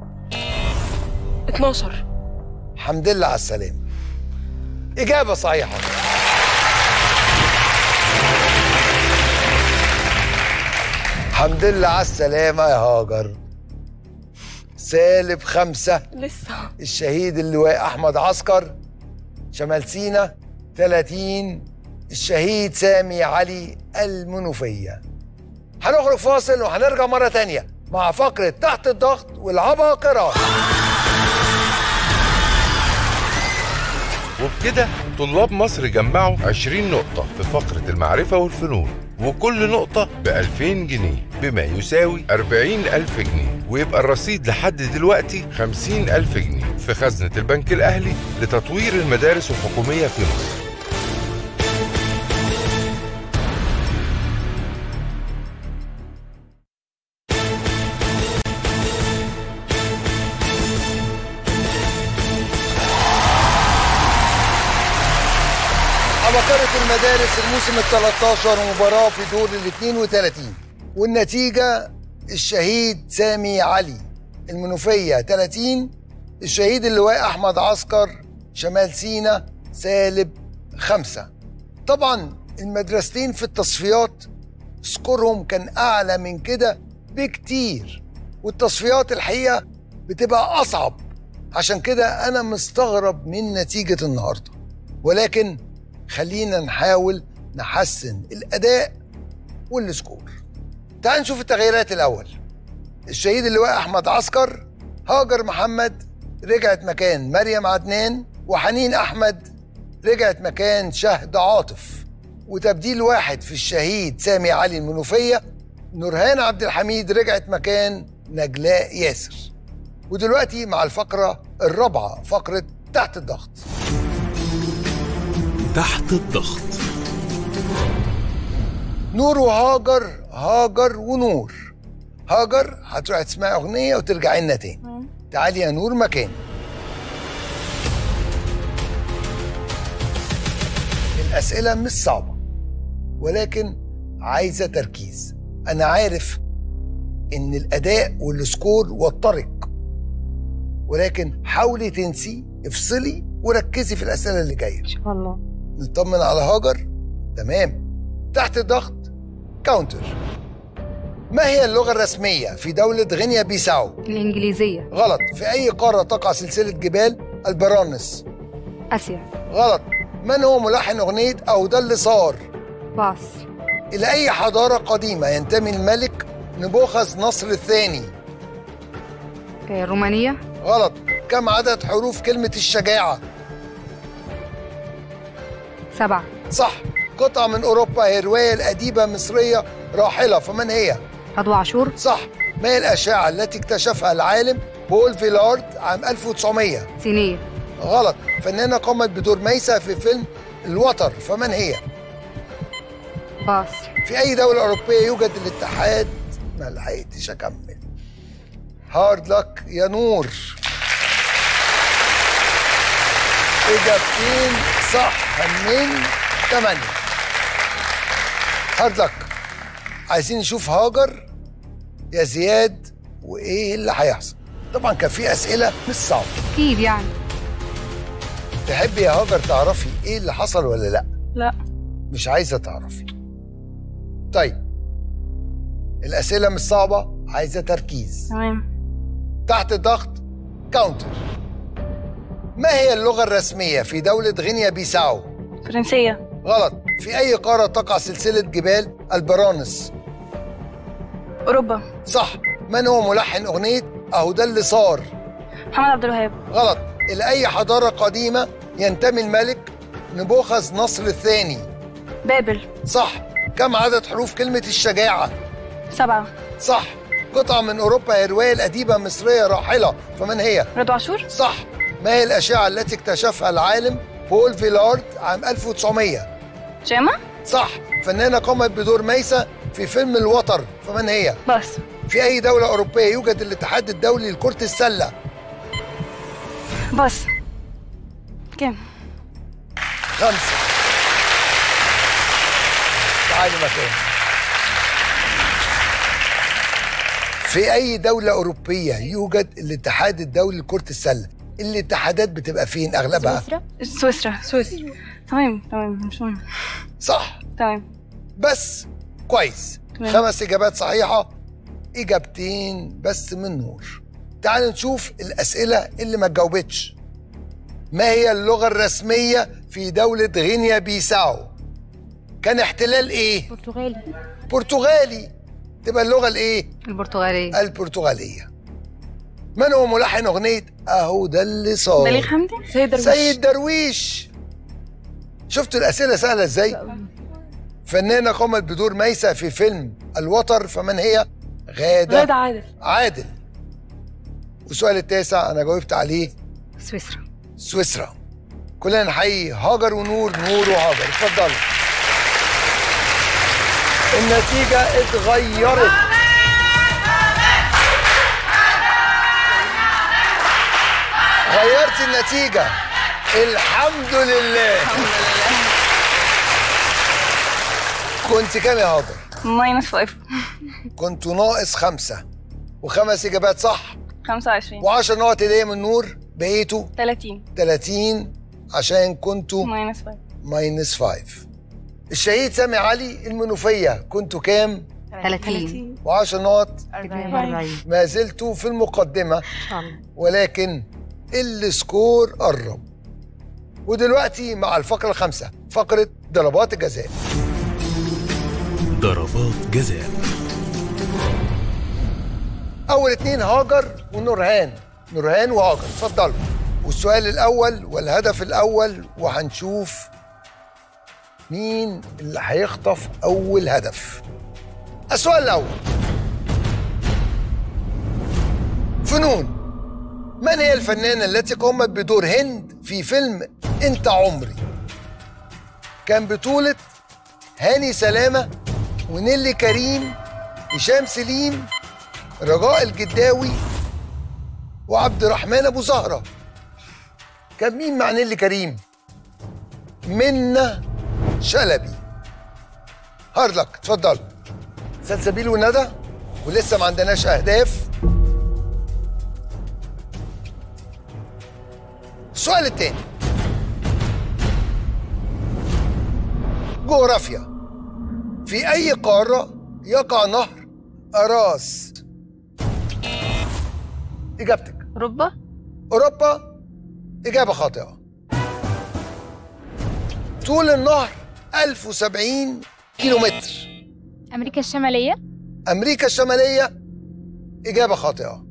S13: اتناشر.
S2: الحمد لله على السلامة. إجابة صحيحة. الحمد لله على السلامة يا هاجر. سالب خمسة.
S13: لسه.
S2: الشهيد اللواء أحمد عسكر، شمال سيناء. ثلاثين الشهيد سامي علي، المنوفية. هنخرج فاصل وهنرجع مرة تانية مع فقرة تحت الضغط والعباقرة.
S1: وبكده طلاب مصر جمعوا عشرين نقطة في فقرة المعرفة والفنون، وكل نقطة بألفين جنيه بما يساوي أربعين ألف جنيه، ويبقى الرصيد لحد دلوقتي خمسين ألف جنيه في خزنة البنك الأهلي لتطوير المدارس الحكومية في مصر.
S2: عباقرة المدارس الموسم الثلاثاشر، مباراة في دور ال اثنين وثلاثين، والنتيجة الشهيد سامي علي، المنوفية ثلاثين، الشهيد اللواء أحمد عسكر، شمال سيناء، سالب خمسة. طبعا المدرستين في التصفيات سكورهم كان أعلى من كده بكتير، والتصفيات الحقيقة بتبقى أصعب، عشان كده أنا مستغرب من نتيجة النهاردة. ولكن خلينا نحاول نحسن الأداء والسكور. تعال نشوف التغييرات الأول. الشهيد اللواء أحمد عسكر، هاجر محمد رجعت مكان مريم عدنان، وحنين أحمد رجعت مكان شهد عاطف، وتبديل واحد في الشهيد سامي علي المنوفية، نورهان عبد الحميد رجعت مكان نجلاء ياسر. ودلوقتي مع الفقرة الرابعة، فقرة تحت الضغط.
S15: تحت الضغط.
S2: نور وهاجر، هاجر ونور. هاجر هتروحي تسمعي أغنية وترجعي لنا تاني. تعالي يا نور مكاني. الأسئلة مش صعبة ولكن عايزة تركيز. أنا عارف إن الأداء والسكور وترك، ولكن حاولي تنسي، افصلي وركزي في الأسئلة اللي جاية إن شاء الله. نطمن على هاجر. تمام. تحت الضغط كاونتر. ما هي اللغة الرسمية في دولة غينيا بيساو؟
S8: الإنجليزية.
S2: غلط. في أي قارة تقع سلسلة جبال البرانس؟
S8: آسيا.
S2: غلط. من هو ملحن أغنية أهو ده اللي صار؟
S8: باص.
S2: إلى أي حضارة قديمة ينتمي الملك نبوخذ نصر الثاني؟
S8: رومانيا.
S2: غلط. كم عدد حروف كلمة الشجاعة؟
S8: سبعة.
S2: صح. قطعة من أوروبا هي رواية الأديبة مصرية راحلة، فمن هي؟
S8: رضوى عاشور.
S2: صح. ما هي الأشعة التي اكتشفها العالم بول فيلارد عام ألف وتسعمية؟
S8: سينية.
S2: غلط. فنانة قامت بدور ميسة في فيلم الوتر، فمن هي؟
S8: باص.
S2: في أي دولة أوروبية يوجد الاتحاد؟ ما لحقتش أكمل. هارد لك يا نور. إجابتين صح من ثمانية. هارد لك. عايزين نشوف هاجر يا زياد وإيه اللي هيحصل. طبعا كان في أسئلة مش صعبة
S8: أكيد يعني.
S2: تحبي يا هاجر تعرفي إيه اللي حصل ولا لأ؟
S13: لا.
S2: مش عايزة تعرفي. طيب الأسئلة مش صعبة، عايزة تركيز.
S13: تمام.
S2: تحت الضغط كاونتر. ما هي اللغة الرسمية في دولة غينيا بيساو؟
S13: فرنسية.
S2: غلط. في أي قارة تقع سلسلة جبال البرانس؟
S13: أوروبا.
S2: صح. من هو ملحن أغنية أهو ده اللي صار؟
S13: محمد عبد الوهاب.
S2: غلط. إلى أي حضارة قديمة ينتمي الملك نبوخذ نصر الثاني؟
S13: بابل.
S2: صح. كم عدد حروف كلمة الشجاعة؟
S13: سبعة.
S2: صح. قطعة من أوروبا هي رواية الأديبة مصرية راحلة، فمن هي؟
S13: رضوى عاشور.
S2: صح. ما هي الأشعة التي اكتشفها العالم بول فيلارد عام ألف وتسعمية؟
S13: جاما.
S2: صح. فنانة قامت بدور ميسة في فيلم الوتر، فمن هي؟
S13: باص.
S2: في أي دولة أوروبية يوجد الاتحاد الدولي لكرة السلة؟
S13: باص. كام؟
S2: خمسة. تعالي مكان. في أي دولة أوروبية يوجد الاتحاد الدولي لكرة السلة؟ الاتحادات بتبقى فين أغلبها؟
S13: سويسرا. سويسرا. سويسرا. تمام تمام مش مهم.
S2: صح.
S13: تمام.
S2: بس كويس.
S13: تمام.
S2: خمس إجابات صحيحة، إجابتين بس من نور. تعالوا نشوف الأسئلة اللي ما تجاوبتش. ما هي اللغة الرسمية في دولة غينيا بيساو؟ كان احتلال إيه؟
S4: برتغالي.
S2: برتغالي. تبقى اللغة الإيه؟
S8: البرتغالية.
S2: البرتغالية. من هو ملحن أغنية أهو ده اللي صار؟
S13: بليغ حمدي. سيد درويش.
S2: سيد درويش. شفتوا الأسئلة سهلة إزاي؟ فنانة قامت بدور ميسة في فيلم الوتر، فمن هي؟ غادة.
S13: غادة عادل.
S2: عادل. والسؤال التاسع أنا جاوبت عليه.
S8: سويسرا.
S2: سويسرا. كلنا نحيي هاجر ونور. نور وهاجر اتفضلوا. النتيجة اتغيرت. غيرت النتيجة. الحمد لله. كنت كام يا هاجر؟
S13: ماينس فايف.
S2: كنت ناقص خمسة وخمس إجابات صح.
S13: خمسة وعشرين.
S2: وعشر نقط هدية من نور، بقيتوا
S13: تلاتين.
S2: تلاتين عشان كنتوا
S13: ماينس فايف.
S2: ماينس فايف. الشهيد سامي علي المنوفية كنتوا كام؟
S8: ثلاثين.
S2: وعشر نقط
S8: أربعين.
S2: ما زلتوا في المقدمة، ولكن السكور قرب. ودلوقتي مع الفقرة الخامسة، فقرة ضربات الجزاء.
S15: ضربات جزاء.
S2: أول اتنين هاجر ونورهان، نورهان وهاجر، اتفضلوا. والسؤال الأول والهدف الأول، وهنشوف مين اللي هيخطف أول هدف. السؤال الأول، فنون. من هي الفنانة التي قامت بدور هند في فيلم أنت عمري؟ كان بطولة هاني سلامة ونيلي كريم، هشام سليم، رجاء الجداوي، وعبد الرحمن أبو زهرة. كان مين مع نيلي كريم؟ منة شلبي. هارد لك، اتفضلوا. سلسبيل وندى، ولسه ما عندناش أهداف. السؤال التاني، جغرافيا. في أي قارة يقع نهر أراس؟ إجابتك؟
S12: أوروبا.
S2: أوروبا، إجابة خاطئة. طول النهر ألف وسبعين كيلومتر.
S4: أمريكا الشمالية.
S2: أمريكا الشمالية، إجابة خاطئة.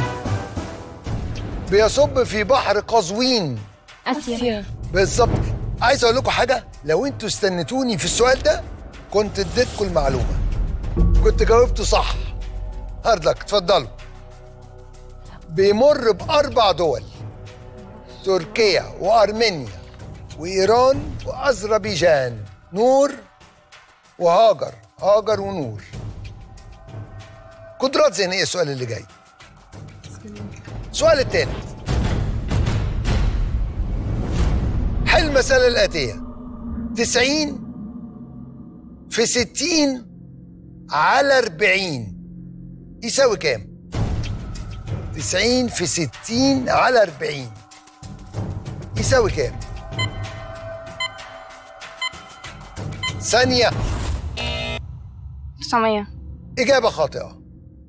S2: بيصب في بحر قزوين.
S4: آسيا.
S2: بالظبط. عايز أقول لكم حاجة، لو أنتوا استنيتوني في السؤال ده كنت اديتكم المعلومة، كنت جاوبته صح. هارد لك، اتفضلوا. بيمر بأربع دول، تركيا وأرمينيا وإيران وأذربيجان. نور وهاجر، هاجر ونور. قدرات ذهنية. السؤال اللي جاي، السؤال الثالث، حل المسألة الآتية. تسعين في ستين على أربعين يساوي كام؟ تسعين في ستين على أربعين يساوي كام؟ ثانية.
S13: تسعمية.
S2: إجابة خاطئة.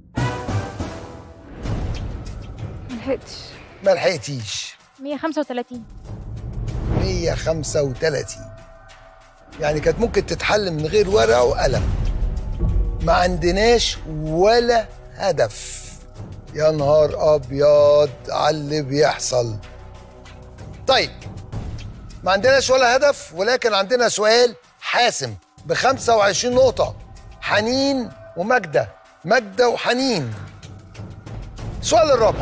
S13: ملحقتش.
S2: ملحقتيش.
S4: مية وخمسة وتلاتين.
S2: مية وخمسة وتلاتين، يعني كانت ممكن تتحل من غير ورقة وقلم. ما عندناش ولا هدف. يا نهار أبيض على اللي بيحصل. طيب، ما عندناش ولا هدف، ولكن عندنا سؤال حاسم ب خمسة وعشرين نقطة. حنين ومجدة، مجدة وحنين. السؤال الرابع،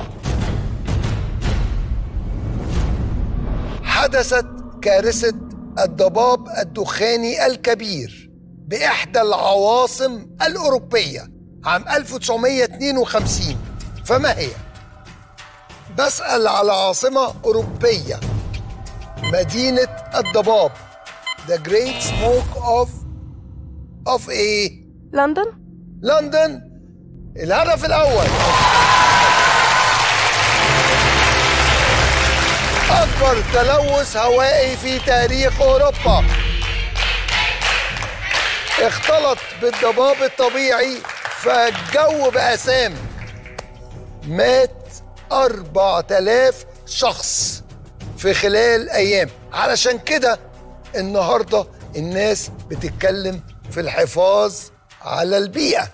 S2: حدثت كارثة الضباب الدخاني الكبير بإحدى العواصم الأوروبية عام ألف وتسعمية اتنين وخمسين، فما هي؟ بسأل على عاصمة أوروبية. مدينة الضباب. The Great Smoke of of إيه؟
S13: لندن.
S2: لندن. الهدف الأول. أكبر تلوث هوائي في تاريخ أوروبا اختلط بالضباب الطبيعي فالجو بقى سام. مات أربعة آلاف شخص في خلال أيام. علشان كده النهاردة الناس بتتكلم في الحفاظ على البيئة.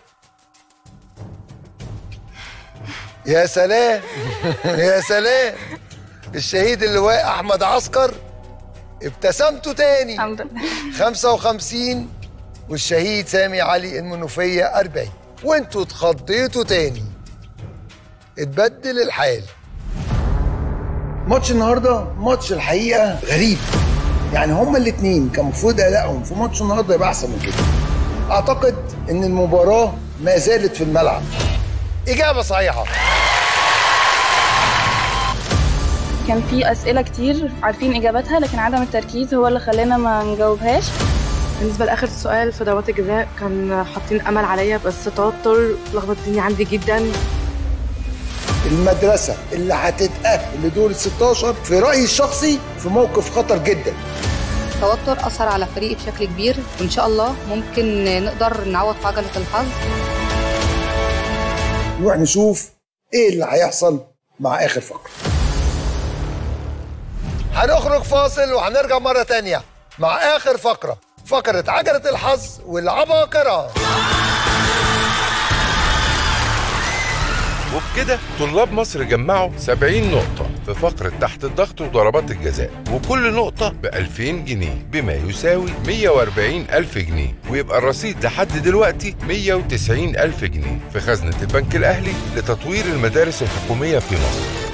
S2: يا سلام يا سلام. الشهيد اللواء أحمد عسكر ابتسمتوا تاني.
S13: الحمد لله.
S2: خمسة وخمسين. والشهيد سامي علي المنوفية أربعين. وانتوا اتخضيتوا تاني. اتبدل الحال. ماتش النهارده ماتش الحقيقة غريب. يعني هما الاتنين كان المفروض أدائهم في ماتش النهارده يبقى أحسن من كده. أعتقد إن المباراة ما زالت في الملعب. إجابة صحيحة.
S13: كان في أسئلة كتير عارفين إجاباتها، لكن عدم التركيز هو اللي خلانا ما نجاوبهاش.
S16: بالنسبة لآخر سؤال في ضربات الجزاء كان حاطين أمل عليا، بس توتر لخبط الدنيا عندي جدا.
S2: المدرسة اللي هتتأهل لدور الستاشر في رأيي الشخصي في موقف خطر جدا.
S8: التوتر أثر على فريقي بشكل كبير، وإن شاء الله ممكن نقدر نعوض في عجلة الحظ.
S2: نروح نشوف إيه اللي هيحصل مع آخر فقرة. هنخرج فاصل وهنرجع مرة تانية مع آخر فقرة، فقرة عجلة الحظ والعباقرة.
S1: وبكده طلاب مصر جمعوا سبعين نقطة في فقرة تحت الضغط وضربات الجزاء، وكل نقطة ب ألفين جنيه بما يساوي مية وأربعين ألف جنيه، ويبقى الرصيد لحد دلوقتي مية وتسعين ألف جنيه في خزنة البنك الأهلي لتطوير المدارس الحكومية في مصر.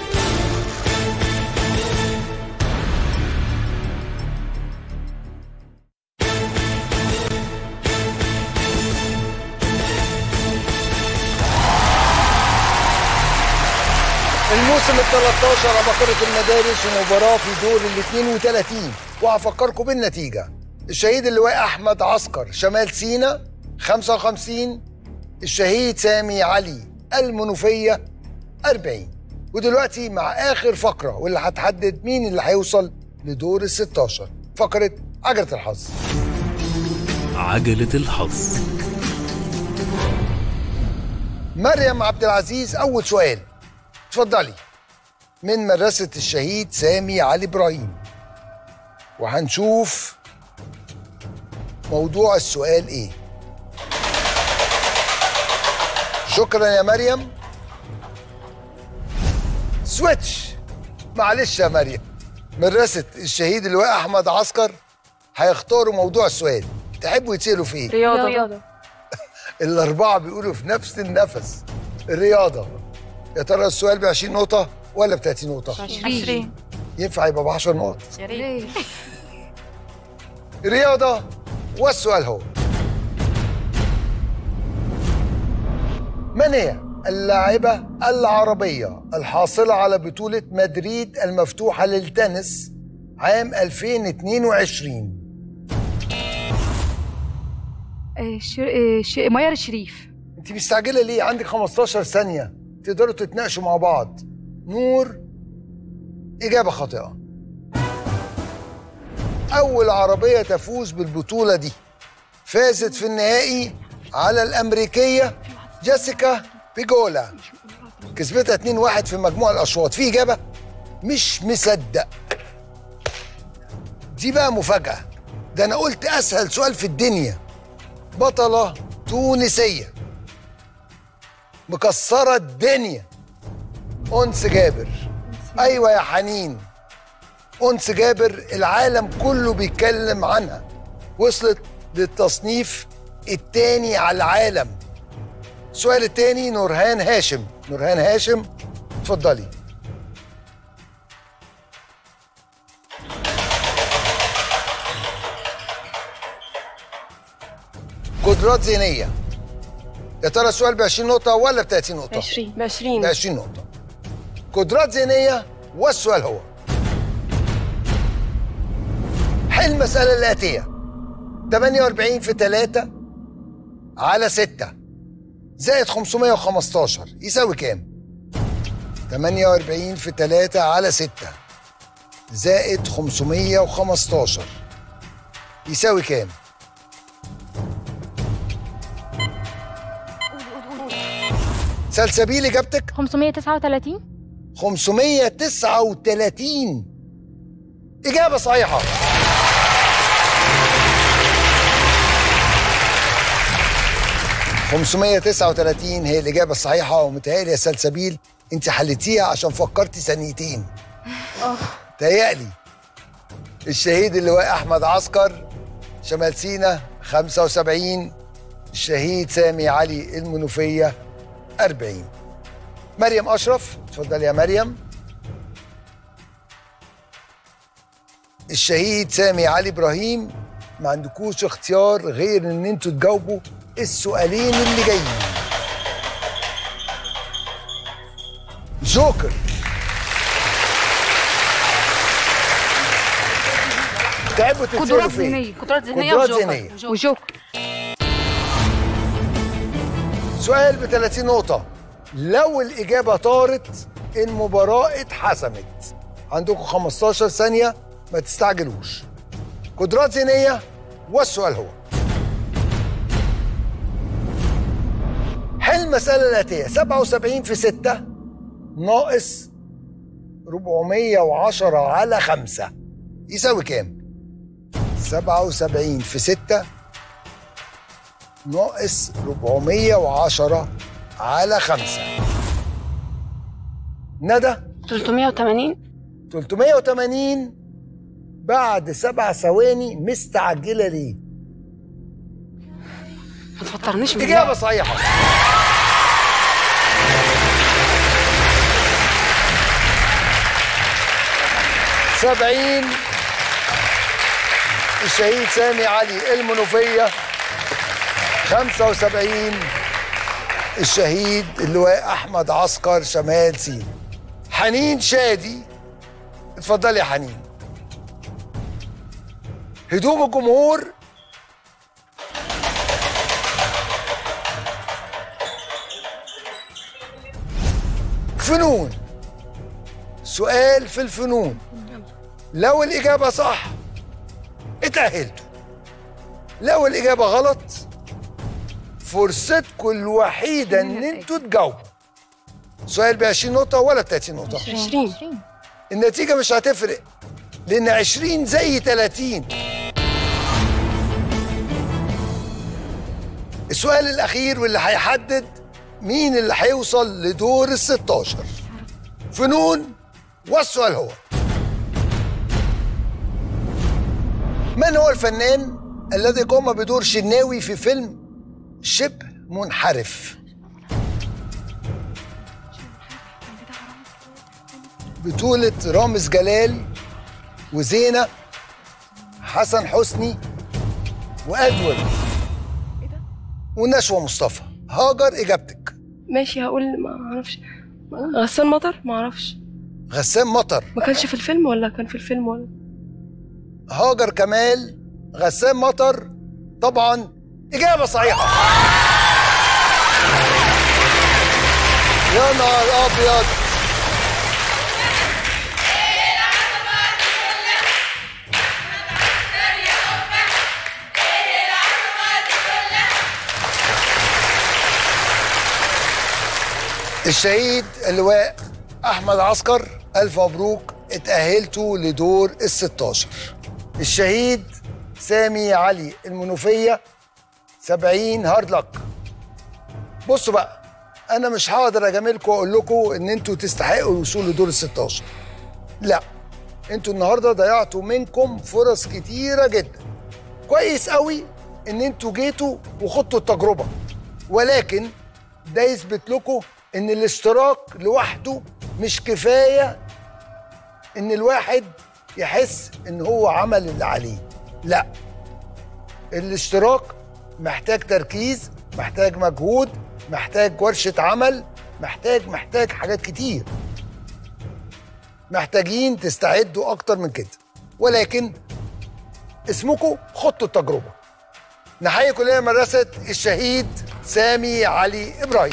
S2: الموسم الثالث عشر عباقرة المدارس ومباراة في دور ال اثنين وثلاثين، وهفكركم بالنتيجة. الشهيد اللواء أحمد عسكر شمال سينا خمسة وخمسين، الشهيد سامي علي المنوفية أربعين. ودلوقتي مع آخر فقرة واللي هتحدد مين اللي هيوصل لدور ال ستاشر، فقرة عجلة الحظ.
S15: عجلة الحظ.
S2: مريم عبد العزيز أول سؤال، اتفضلي. من مدرسة الشهيد سامي علي إبراهيم، وهنشوف موضوع السؤال ايه. شكرا يا مريم. سويتش. معلش يا مريم، مدرسة الشهيد اللواء أحمد عسكر هيختاروا موضوع السؤال. تحبوا يتسألوا في ايه؟
S4: رياضة. رياضة.
S2: الأربعة بيقولوا في نفس النفس الرياضة. يا ترى السؤال ب عشرين نقطة ولا ب ثلاثين نقطة؟
S4: عشرين.
S2: ينفع يبقى ب عشر نقط؟
S4: يا ريت.
S2: رياضة، والسؤال هو: من هي اللاعبة العربية الحاصلة على بطولة مدريد المفتوحة للتنس عام ألفين واثنين وعشرين؟
S14: ميار الشريف.
S2: انت مستعجلة ليه؟ عندك خمستاشر ثانية تقدروا تتناقشوا مع بعض. نور، إجابة خاطئة. أول عربية تفوز بالبطولة دي فازت في النهائي على الأمريكية جيسيكا بيجولا، كسبتها اتنين واحد في مجموع الأشواط. في إجابة؟ مش مصدق. دي بقى مفاجأة، ده أنا قلت أسهل سؤال في الدنيا. بطلة تونسية مكسرة الدنيا، أنس جابر. أيوة يا حنين، أنس جابر العالم كله بيتكلم عنها، وصلت للتصنيف التاني على العالم. السؤال التاني نورهان هاشم. نورهان هاشم اتفضلي. قدرات ذهنية. يا ترى السؤال ب عشرين نقطة ولا ب ثلاثين نقطة؟
S3: عشرين. ب عشرين.
S2: ب عشرين نقطة. قدرات ذهنية، والسؤال هو: حل المسألة الآتية: ثمانية وأربعين في ثلاثة على ستة زائد خمسمائة وخمستاشر يساوي كام؟ ثمانية وأربعين في ثلاثة على ستة زائد خمسمائة وخمستاشر يساوي كام؟ سلسبيل إجابتك؟
S4: خمسمائة وتسعة وثلاثين.
S2: خمسمائة وتسعة وثلاثين إجابة صحيحة. خمسمائة وتسعة وثلاثين هي الإجابة الصحيحة، ومتهيألي يا سلسبيل أنت حلتيها عشان فكرتي ثانيتين.
S4: اه
S2: تهيألي. الشهيد اللواء أحمد عسكر شمال سينا خمسة وسبعين، الشهيد سامي علي المنوفية أربعين. مريم أشرف اتفضلي يا مريم. الشهيد سامي علي إبراهيم ما عندكوش اختيار غير ان انتوا تجاوبوا السؤالين اللي جايين. جوكر. تحبوا تتسألوا فين؟
S7: قدرات ذهنية
S2: قدرات ذهنية
S7: وجوكر.
S2: سؤال ب ثلاثين نقطة. لو الإجابة طارت المباراة اتحسمت. عندكم خمستاشر ثانية، ما تستعجلوش. قدرات ذهنية، والسؤال هو: حل المسألة الآتية: سبعة وسبعين في ستة ناقص أربعمية وعشرة على خمسة يساوي كام؟ سبعة وسبعين في ستة ناقص أربعمية وعشرة على خمسة. ندى
S5: تلتمية وتمانين.
S2: تلتمية وتمانين بعد سبع ثواني مستعجلة ليه؟
S7: ما تفطرنيش بالله.
S2: إجابة صحيحة. سبعين الشهيد سامي علي المنوفية. خمسة وسبعين الشهيد اللواء أحمد عسكر شمال سين. حنين شادي، اتفضلي يا حنين. هدوم الجمهور فنون. سؤال في الفنون، لو الإجابة صح اتأهلتوا، لو الإجابة غلط فرصتكم الوحيدة إن انتوا تجاوبوا. سؤال ب عشرين نقطة ولا تلاتين نقطة؟
S5: عشرين.
S2: النتيجة مش هتفرق لأن عشرين زي تلاتين. السؤال الأخير واللي هيحدد مين اللي هيوصل لدور ال ستاشر. فنون، والسؤال هو: من هو الفنان الذي قام بدور شناوي في فيلم شبه منحرف؟ بطولة رامز جلال وزينة، حسن حسني، وأدول، ونشوى مصطفى. هاجر إجابتك.
S5: ماشي هقول ما اعرفش. غسان مطر، ما اعرفش.
S2: غسان مطر
S5: ما كانش في الفيلم ولا كان في الفيلم ولا؟
S2: هاجر كمال غسان مطر طبعا إجابة صحيحة. يا نهار أبيض. الشهيد اللواء أحمد عسكر، ألف مبروك، اتأهلتوا لدور ال ستاشر. الشهيد سامي علي المنوفية، سبعين هارد لك. بصوا بقى، أنا مش هقدر أجاملكم وأقول لكم إن أنتوا تستحقوا الوصول لدور ال ستاشر. لا، أنتوا النهارده ضيعتوا منكم فرص كتيرة جدا. كويس قوي إن أنتوا جيتوا وخدتوا التجربة، ولكن ده يثبت لكم إن الاشتراك لوحده مش كفاية إن الواحد يحس إن هو عمل اللي عليه. لا، الاشتراك محتاج تركيز، محتاج مجهود، محتاج ورشة عمل، محتاج محتاج حاجات كتير. محتاجين تستعدوا أكتر من كده، ولكن اسمكم خدتوا التجربة. نحيي كلنا مدرسة الشهيد سامي علي إبراهيم.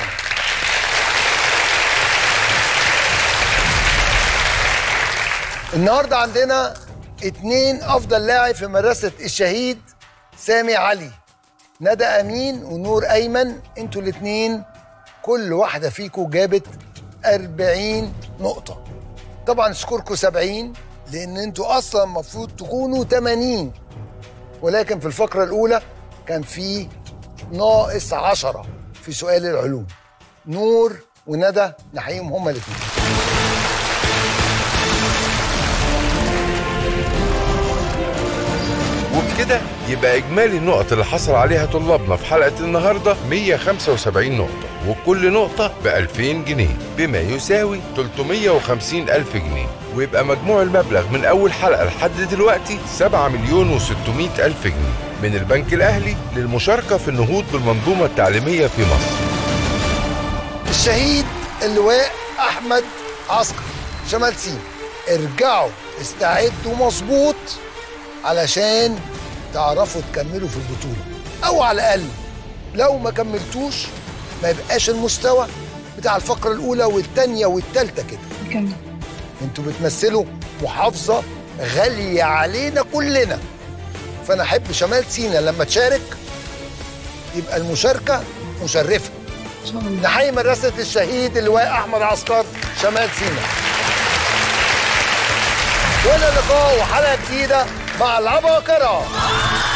S2: النهارده عندنا اتنين افضل لاعب في مدرسه الشهيد سامي علي، ندى امين ونور ايمن. انتوا الاتنين كل واحده فيكم جابت أربعين نقطه. طبعا سكوركم سبعين لان انتوا اصلا المفروض تكونوا تمانين، ولكن في الفقره الاولى كان في ناقص عشرة في سؤال العلوم. نور وندى نحييهم هما الاتنين.
S1: وبكده يبقى إجمالي النقط اللي حصل عليها طلابنا في حلقة النهاردة مية وخمسة وسبعين نقطة، وكل نقطة ب ألفين جنيه بما يساوي تلتمية وخمسين ألف جنيه، ويبقى مجموع المبلغ من أول حلقة لحد دلوقتي سبعة مليون وستمية ألف جنيه من البنك الأهلي للمشاركة في النهوض بالمنظومة التعليمية في مصر.
S2: الشهيد اللواء أحمد عسكر شمال سين، ارجعوا استعدوا مظبوط علشان تعرفوا تكملوا في البطولة، أو على الأقل لو ما كملتوش ما يبقاش المستوى بتاع الفقرة الأولى والتانية والتالتة كده.
S5: كمل.
S2: انتوا بتمثلوا محافظة غالية علينا كلنا، فأنا أحب شمال سينا لما تشارك يبقى المشاركة مشرفة. نحيي مدرسة الشهيد اللواء أحمد عسكر شمال سينا. والى اللقاء وحلقه جديده مع العباقرة.